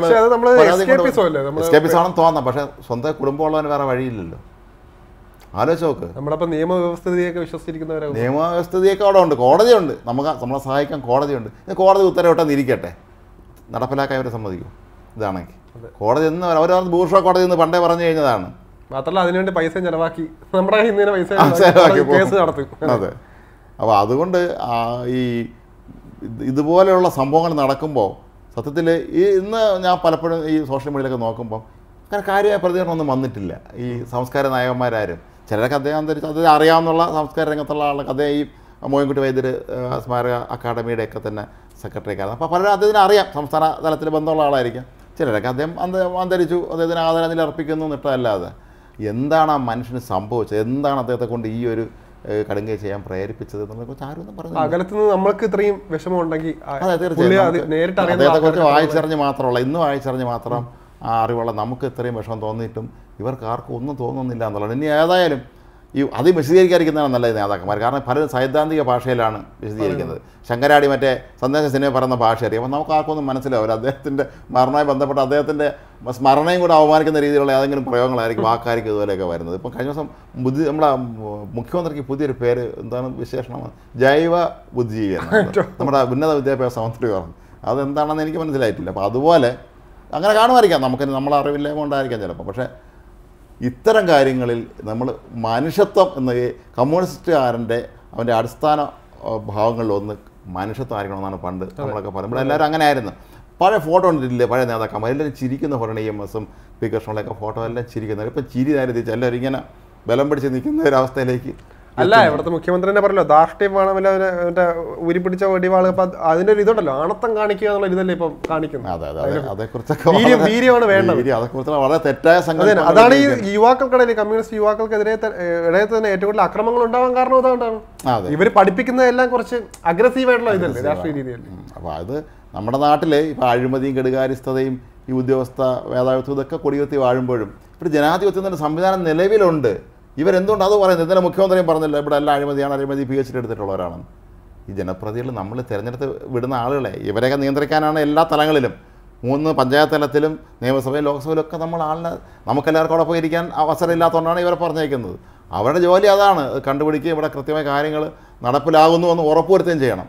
Speaker 1: എസ്കേപ്പിസാണെന്ന് തോന്നാം. പക്ഷേ സ്വന്തം കുടുംബമുള്ളവന് വേറെ വഴിയില്ലല്ലോ. ആലോചിച്ച് നോക്ക്.
Speaker 2: നമ്മളിപ്പോൾ നിയമവ്യവസ്ഥിതിയൊക്കെ വിശ്വസിച്ചിരിക്കുന്നവരെ
Speaker 1: നിയമവ്യവസ്ഥിതിയൊക്കെ അവിടെ ഉണ്ട്, കോടതിയുണ്ട്, നമുക്ക് നമ്മളെ സഹായിക്കാൻ കോടതിയുണ്ട്. കോടതി ഉത്തരവിട്ടെന്ന് ഇരിക്കട്ടെ, നടപ്പിലാക്കാൻ അവരെ സമ്മതിക്കും. ഇതാണെങ്കിൽ കോടതി എന്ന് അവർ ബൂർഷ കോടതി എന്ന് പണ്ടേ പറഞ്ഞു കഴിഞ്ഞതാണ്.
Speaker 2: മാത്രമല്ല അതിനുവേണ്ടി പൈസ ചെലവാക്കി നമ്മുടെ പൈസ കേസ് നടത്തും.
Speaker 1: അതെ. അപ്പോൾ അതുകൊണ്ട് ഈ ഇതുപോലെയുള്ള സംഭവങ്ങൾ നടക്കുമ്പോൾ സത്യത്തിൽ ഈ ഇന്ന് ഞാൻ പലപ്പോഴും ഈ സോഷ്യൽ മീഡിയയിലൊക്കെ നോക്കുമ്പോൾ അങ്ങനെ കാര്യമായ പ്രതികരണമൊന്നും വന്നിട്ടില്ല ഈ സംസ്കാര നായകന്മാരാരും. ചിലരൊക്കെ അദ്ദേഹം അന്തരിച്ച് അത് അറിയാവുന്നുള്ള സംസ്കാര രംഗത്തുള്ള ആളൊക്കെ അദ്ദേഹം ഈ മോയിൻകുട്ടി വൈദ്യർ സ്മാരക അക്കാഡമിയുടെയൊക്കെ തന്നെ സെക്രട്ടറിയൊക്കെയാണ്. അപ്പോൾ പലരും അദ്ദേഹത്തിന് അറിയാം, സംസ്ഥാന തലത്തിൽ ബന്ധമുള്ള ആളായിരിക്കാം. ചിലരൊക്കെ അദ്ദേഹം അന്ത അന്തരിച്ചു അദ്ദേഹത്തിന് ആദരാഞ്ജലി അർപ്പിക്കുന്നു എന്നിട്ടല്ലാതെ എന്താണ് ആ മനുഷ്യന് സംഭവിച്ചത്, എന്താണ് അദ്ദേഹത്തെ കൊണ്ട് ഈ ഒരു കടുങ്കൈ ചെയ്യാൻ പ്രേരിപ്പിച്ചത് എന്നതിനെക്കുറിച്ച് ആരും ഒന്നും പറഞ്ഞു.
Speaker 2: അകലത്തുനിന്ന് നമ്മൾക്ക് ഇത്രയും വിഷമം ഉണ്ടെങ്കിൽ
Speaker 1: അദ്ദേഹത്തെക്കുറിച്ച് വായിച്ചറിഞ്ഞ് മാത്രമല്ല, ഇന്ന് വായിച്ചറിഞ്ഞ് മാത്രം ആ അറിവുള്ള നമുക്ക് ഇത്രയും വിഷമം തോന്നിയിട്ടും ഇവർക്ക് ആർക്കും ഒന്നും തോന്നുന്നില്ല എന്നുള്ളതാണ്. ഇനി ഏതായാലും ഈ അത് വിശദീകരിക്കാതിരിക്കുന്നതാണ് നല്ലത് നേതാക്കന്മാർ. കാരണം പലരും സൈദ്ധാന്തിക ഭാഷയിലാണ് വിശദീകരിക്കുന്നത്. ശങ്കരാടി മറ്റേ സന്ദേശ സിനിമ പറയുന്ന ഭാഷ അറിയാം. അപ്പോൾ നമുക്ക് ആർക്കൊന്നും മനസ്സിലാവില്ല. അദ്ദേഹത്തിൻ്റെ മരണവുമായി ബന്ധപ്പെട്ട് അദ്ദേഹത്തിൻ്റെ സ്മരണയും കൂടെ അവമാനിക്കുന്ന രീതിയിലുള്ള ഏതെങ്കിലും പ്രയോഗങ്ങളായിരിക്കും വാക്കായിരിക്കും ഇതുപോലെയൊക്കെ വരുന്നത്. ഇപ്പം കഴിഞ്ഞ ദിവസം ബുദ്ധി നമ്മുടെ മുഖ്യമന്ത്രിക്ക് പുതിയൊരു പേര് എന്താണ് വിശേഷണം, ജൈവ ബുദ്ധിജീവിയാണ് നമ്മുടെ ഉന്നത വിദ്യാഭ്യാസ മന്ത്രി പറഞ്ഞു. അതെന്താണെന്ന് എനിക്ക് മനസ്സിലായിട്ടില്ല. അപ്പോൾ അതുപോലെ അങ്ങനെ കാണുമായിരിക്കാം, നമുക്ക് നമ്മളെ അറിവില്ല കൊണ്ടായിരിക്കാം ചിലപ്പോൾ. പക്ഷേ ഇത്തരം കാര്യങ്ങളിൽ നമ്മൾ മനുഷ്യത്വം എന്ന കമ്മ്യൂണിസ്റ്റുകാരൻ്റെ അവൻ്റെ അടിസ്ഥാന ഭാവങ്ങളിലൊന്ന് മനുഷ്യത്വം ആയിരിക്കണമെന്നാണ് പണ്ട് നമ്മളൊക്കെ പറയുന്നത്. നമ്മളെല്ലാവരും അങ്ങനെ ആയിരുന്നു. പഴയ ഫോട്ടോ കണ്ടിട്ടില്ലേ, പഴയ നേതാക്കന്മാർ എല്ലാവരും ചിരിക്കുന്ന ഫോട്ടോ, ഇ എം എസും പി കൃഷ്ണനൊക്കെ ഫോട്ടോ എല്ലാം ചിരിക്കുന്നത്. ഇപ്പം ചിരി നേരെ തിരിച്ച് എല്ലാവരും ഇങ്ങനെ ബലം പിടിച്ച് നിൽക്കുന്ന ഒരവസ്ഥയിലേക്ക്.
Speaker 2: അല്ല, ഇവിടുത്തെ മുഖ്യമന്ത്രി തന്നെ പറഞ്ഞല്ലോ, ധാർഷ്ട്യം വേണമല്ലോ മറ്റേ ഉരിപ്പിടിച്ച വെടിവാള്. അപ്പം അതിൻ്റെ ഒരു ഇതുണ്ടല്ലോ, ആണത്തം കാണിക്കുക എന്നുള്ള ഇതല്ലേ ഇപ്പം കാണിക്കുന്നത്.
Speaker 1: അതെ അതെ അതേക്കുറിച്ചൊക്കെ
Speaker 2: വീര്യമാണ് വേണ്ടത്.
Speaker 1: അതേക്കുറിച്ചുള്ള വളരെ തെറ്റായ സംഗതി.
Speaker 2: അതാണ് ഈ യുവാക്കൾക്കിടയിൽ കമ്മ്യൂണിസ്റ്റ് യുവാക്കൾക്കെതിരെ ഇടയിൽ തന്നെ ഏറ്റവും കൂടുതൽ അക്രമങ്ങൾ ഉണ്ടാവാൻ കാരണം അതുകൊണ്ടാണ്. ഇവർ പഠിപ്പിക്കുന്നതെല്ലാം കുറച്ച് അഗ്രസീവ് ആയിട്ടുള്ള ഇതല്ലേ രാഷ്ട്രീയ രീതിയിൽ.
Speaker 1: അപ്പോൾ അത് നമ്മുടെ നാട്ടിൽ ഇപ്പം അഴിമതിയും കെടുകാര്യസ്ഥതയും ഈ ഉദ്യോഗസ്ഥ മേധാവിത്വം ഇതൊക്കെ കൊടികുത്തി വാഴുമ്പോഴും ഇവിടെ ജനാധിപത്യം എന്നൊരു സംവിധാനം നിലവിലുണ്ട്. ഇവരെന്തുകൊണ്ട് അത് പറയുന്നത്? ഇന്നലെ മുഖ്യമന്ത്രിയും പറഞ്ഞില്ല ഇവിടെ എല്ലാം അഴിമതിയാണ്, അഴിമതി പി എച്ച് ഡി എടുത്തിട്ടുള്ളവരാണ്. ഈ ജനപ്രതിനിധികൾ നമ്മൾ തിരഞ്ഞെടുത്ത് വിടുന്ന ആളുകളെ ഇവരെയൊക്കെ നിയന്ത്രിക്കാനാണ് എല്ലാ തലങ്ങളിലും. മൂന്ന് പഞ്ചായത്ത് തലത്തിലും നിയമസഭയിലും ലോക്സഭയിലും ഒക്കെ നമ്മൾ ആളിനെ നമുക്കെല്ലാവർക്കും അവിടെ പോയിരിക്കാൻ അവസരം ഇല്ലാത്തതുകൊണ്ടാണ് ഇവരെ പറഞ്ഞേക്കുന്നത്. അവരുടെ ജോലി അതാണ്, കണ്ടുപിടിക്കുകയും ഇവിടെ കൃത്യമായ കാര്യങ്ങൾ നടപ്പിലാകുന്നു എന്ന് ഉറപ്പുവരുത്തുകയും ചെയ്യണം.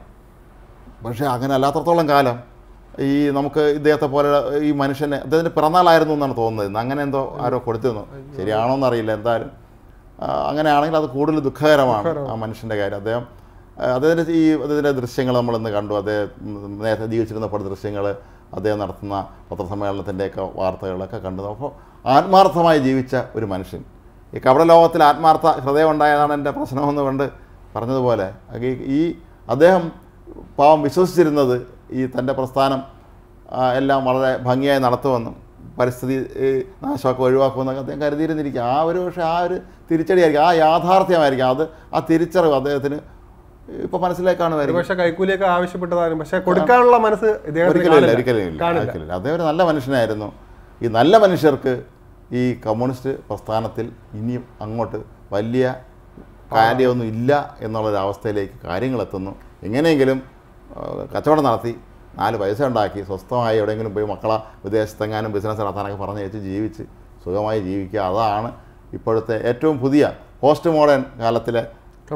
Speaker 1: പക്ഷേ അങ്ങനെ അല്ലാത്തത്തോളം കാലം ഈ നമുക്ക് ഇദ്ദേഹത്തെ പോലെ ഈ മനുഷ്യനെ അദ്ദേഹത്തിൻ്റെ പിറന്നാളായിരുന്നു എന്നാണ് തോന്നുന്നത്. അങ്ങനെ എന്തോ ആരോ കൊടുത്തിരുന്നു, ശരിയാണോ എന്നറിയില്ല. എന്തായാലും അങ്ങനെയാണെങ്കിൽ അത് കൂടുതൽ ദുഃഖകരമാണ് ആ മനുഷ്യൻ്റെ കാര്യം. അദ്ദേഹം അദ്ദേഹത്തിൻ്റെ ഈ അദ്ദേഹത്തിൻ്റെ ദൃശ്യങ്ങൾ നമ്മളിന്ന് കണ്ടു. അദ്ദേഹം നേരത്തെ ജീവിച്ചിരുന്ന പല ദൃശ്യങ്ങൾ, അദ്ദേഹം നടത്തുന്ന പത്രസമ്മേളനത്തിൻ്റെയൊക്കെ വാർത്തകളൊക്കെ കണ്ടു. അപ്പോൾ ആത്മാർത്ഥമായി ജീവിച്ച ഒരു മനുഷ്യൻ, ഈ കപട ലോകത്തിൽ ആത്മാർത്ഥ ഹൃദയം ഉണ്ടായതാണ് എൻ്റെ പ്രശ്നമെന്ന് കൊണ്ട് പറഞ്ഞതുപോലെ ഈ അദ്ദേഹം പാവം വിശ്വസിച്ചിരുന്നത് ഈ തൻ്റെ പ്രസ്ഥാനം എല്ലാം വളരെ ഭംഗിയായി നടത്തുമെന്നും പരിസ്ഥിതി നാശമൊക്കെ ഒഴിവാക്കുമെന്നൊക്കെ അദ്ദേഹം കരുതിയിരുന്നിരിക്കുക. ആ ഒരു പക്ഷേ ആ ഒരു തിരിച്ചടിയായിരിക്കും, ആ യാഥാർത്ഥ്യമായിരിക്കും, അത് ആ തിരിച്ചറിവ് അദ്ദേഹത്തിന് ഇപ്പോൾ മനസ്സിലാക്കാണ്.
Speaker 2: പക്ഷേ കൈക്കൂലിയൊക്കെ ആവശ്യപ്പെട്ടതായിരുന്നു, പക്ഷേ കൊടുക്കാനുള്ള മനസ്സ്
Speaker 1: ഒരിക്കലും ഇല്ല, ഒരിക്കലും ഇല്ല, ഒരിക്കലും. അദ്ദേഹം ഒരു നല്ല മനുഷ്യനായിരുന്നു. ഈ നല്ല മനുഷ്യർക്ക് ഈ കമ്മ്യൂണിസ്റ്റ് പ്രസ്ഥാനത്തിൽ ഇനിയും അങ്ങോട്ട് വലിയ കാര്യമൊന്നും ഇല്ല എന്നുള്ളൊരവസ്ഥയിലേക്ക് കാര്യങ്ങളെത്തുന്നു. എങ്ങനെയെങ്കിലും കച്ചവടം നടത്തി നാല് പൈസ ഉണ്ടാക്കി സ്വസ്ഥമായി എവിടെയെങ്കിലും പോയി മക്കളെ വിദേശത്തെങ്ങാനും ബിസിനസ് നടത്താനൊക്കെ പറഞ്ഞ് വെച്ച് ജീവിച്ച് സുഖമായി ജീവിക്കുക. അതാണ് ഇപ്പോഴത്തെ ഏറ്റവും പുതിയ പോസ്റ്റ് മോഡേൺ കാലത്തിലെ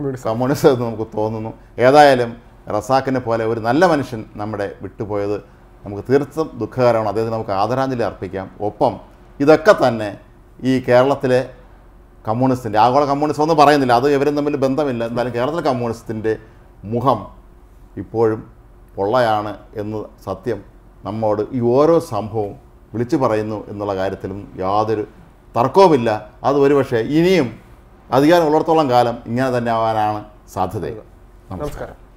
Speaker 1: കമ്മ്യൂണിസം എന്ന് നമുക്ക് തോന്നുന്നു. ഏതായാലും റസാക്കിനെ പോലെ ഒരു നല്ല മനുഷ്യൻ നമ്മുടെ വിട്ടുപോയത് നമുക്ക് തീർത്തും ദുഃഖകരമാണ്. അദ്ദേഹത്തിന് നമുക്ക് ആദരാഞ്ജലി അർപ്പിക്കാം. ഒപ്പം ഇതൊക്കെ തന്നെ ഈ കേരളത്തിലെ കമ്മ്യൂണിസ്റ്റിൻ്റെ, ആഗോള കമ്മ്യൂണിസം ഒന്നും പറയുന്നില്ല, അത് ഇവരും തമ്മിൽ ബന്ധമില്ല, എന്നാലും കേരളത്തിലെ കമ്മ്യൂണിസത്തിൻ്റെ മുഖം ഇപ്പോഴും പൊള്ളയാണ് എന്ന് സത്യം നമ്മോട് ഈ ഓരോ സംഭവവും വിളിച്ചു പറയുന്നു എന്നുള്ള കാര്യത്തിലും യാതൊരു തർക്കവുമില്ല. അത് ഒരുപക്ഷെ ഇനിയും അധികാരം ഉള്ളിടത്തോളം കാലം ഇങ്ങനെ തന്നെ ആവാനാണ് സാധ്യത.
Speaker 2: നമസ്കാരം.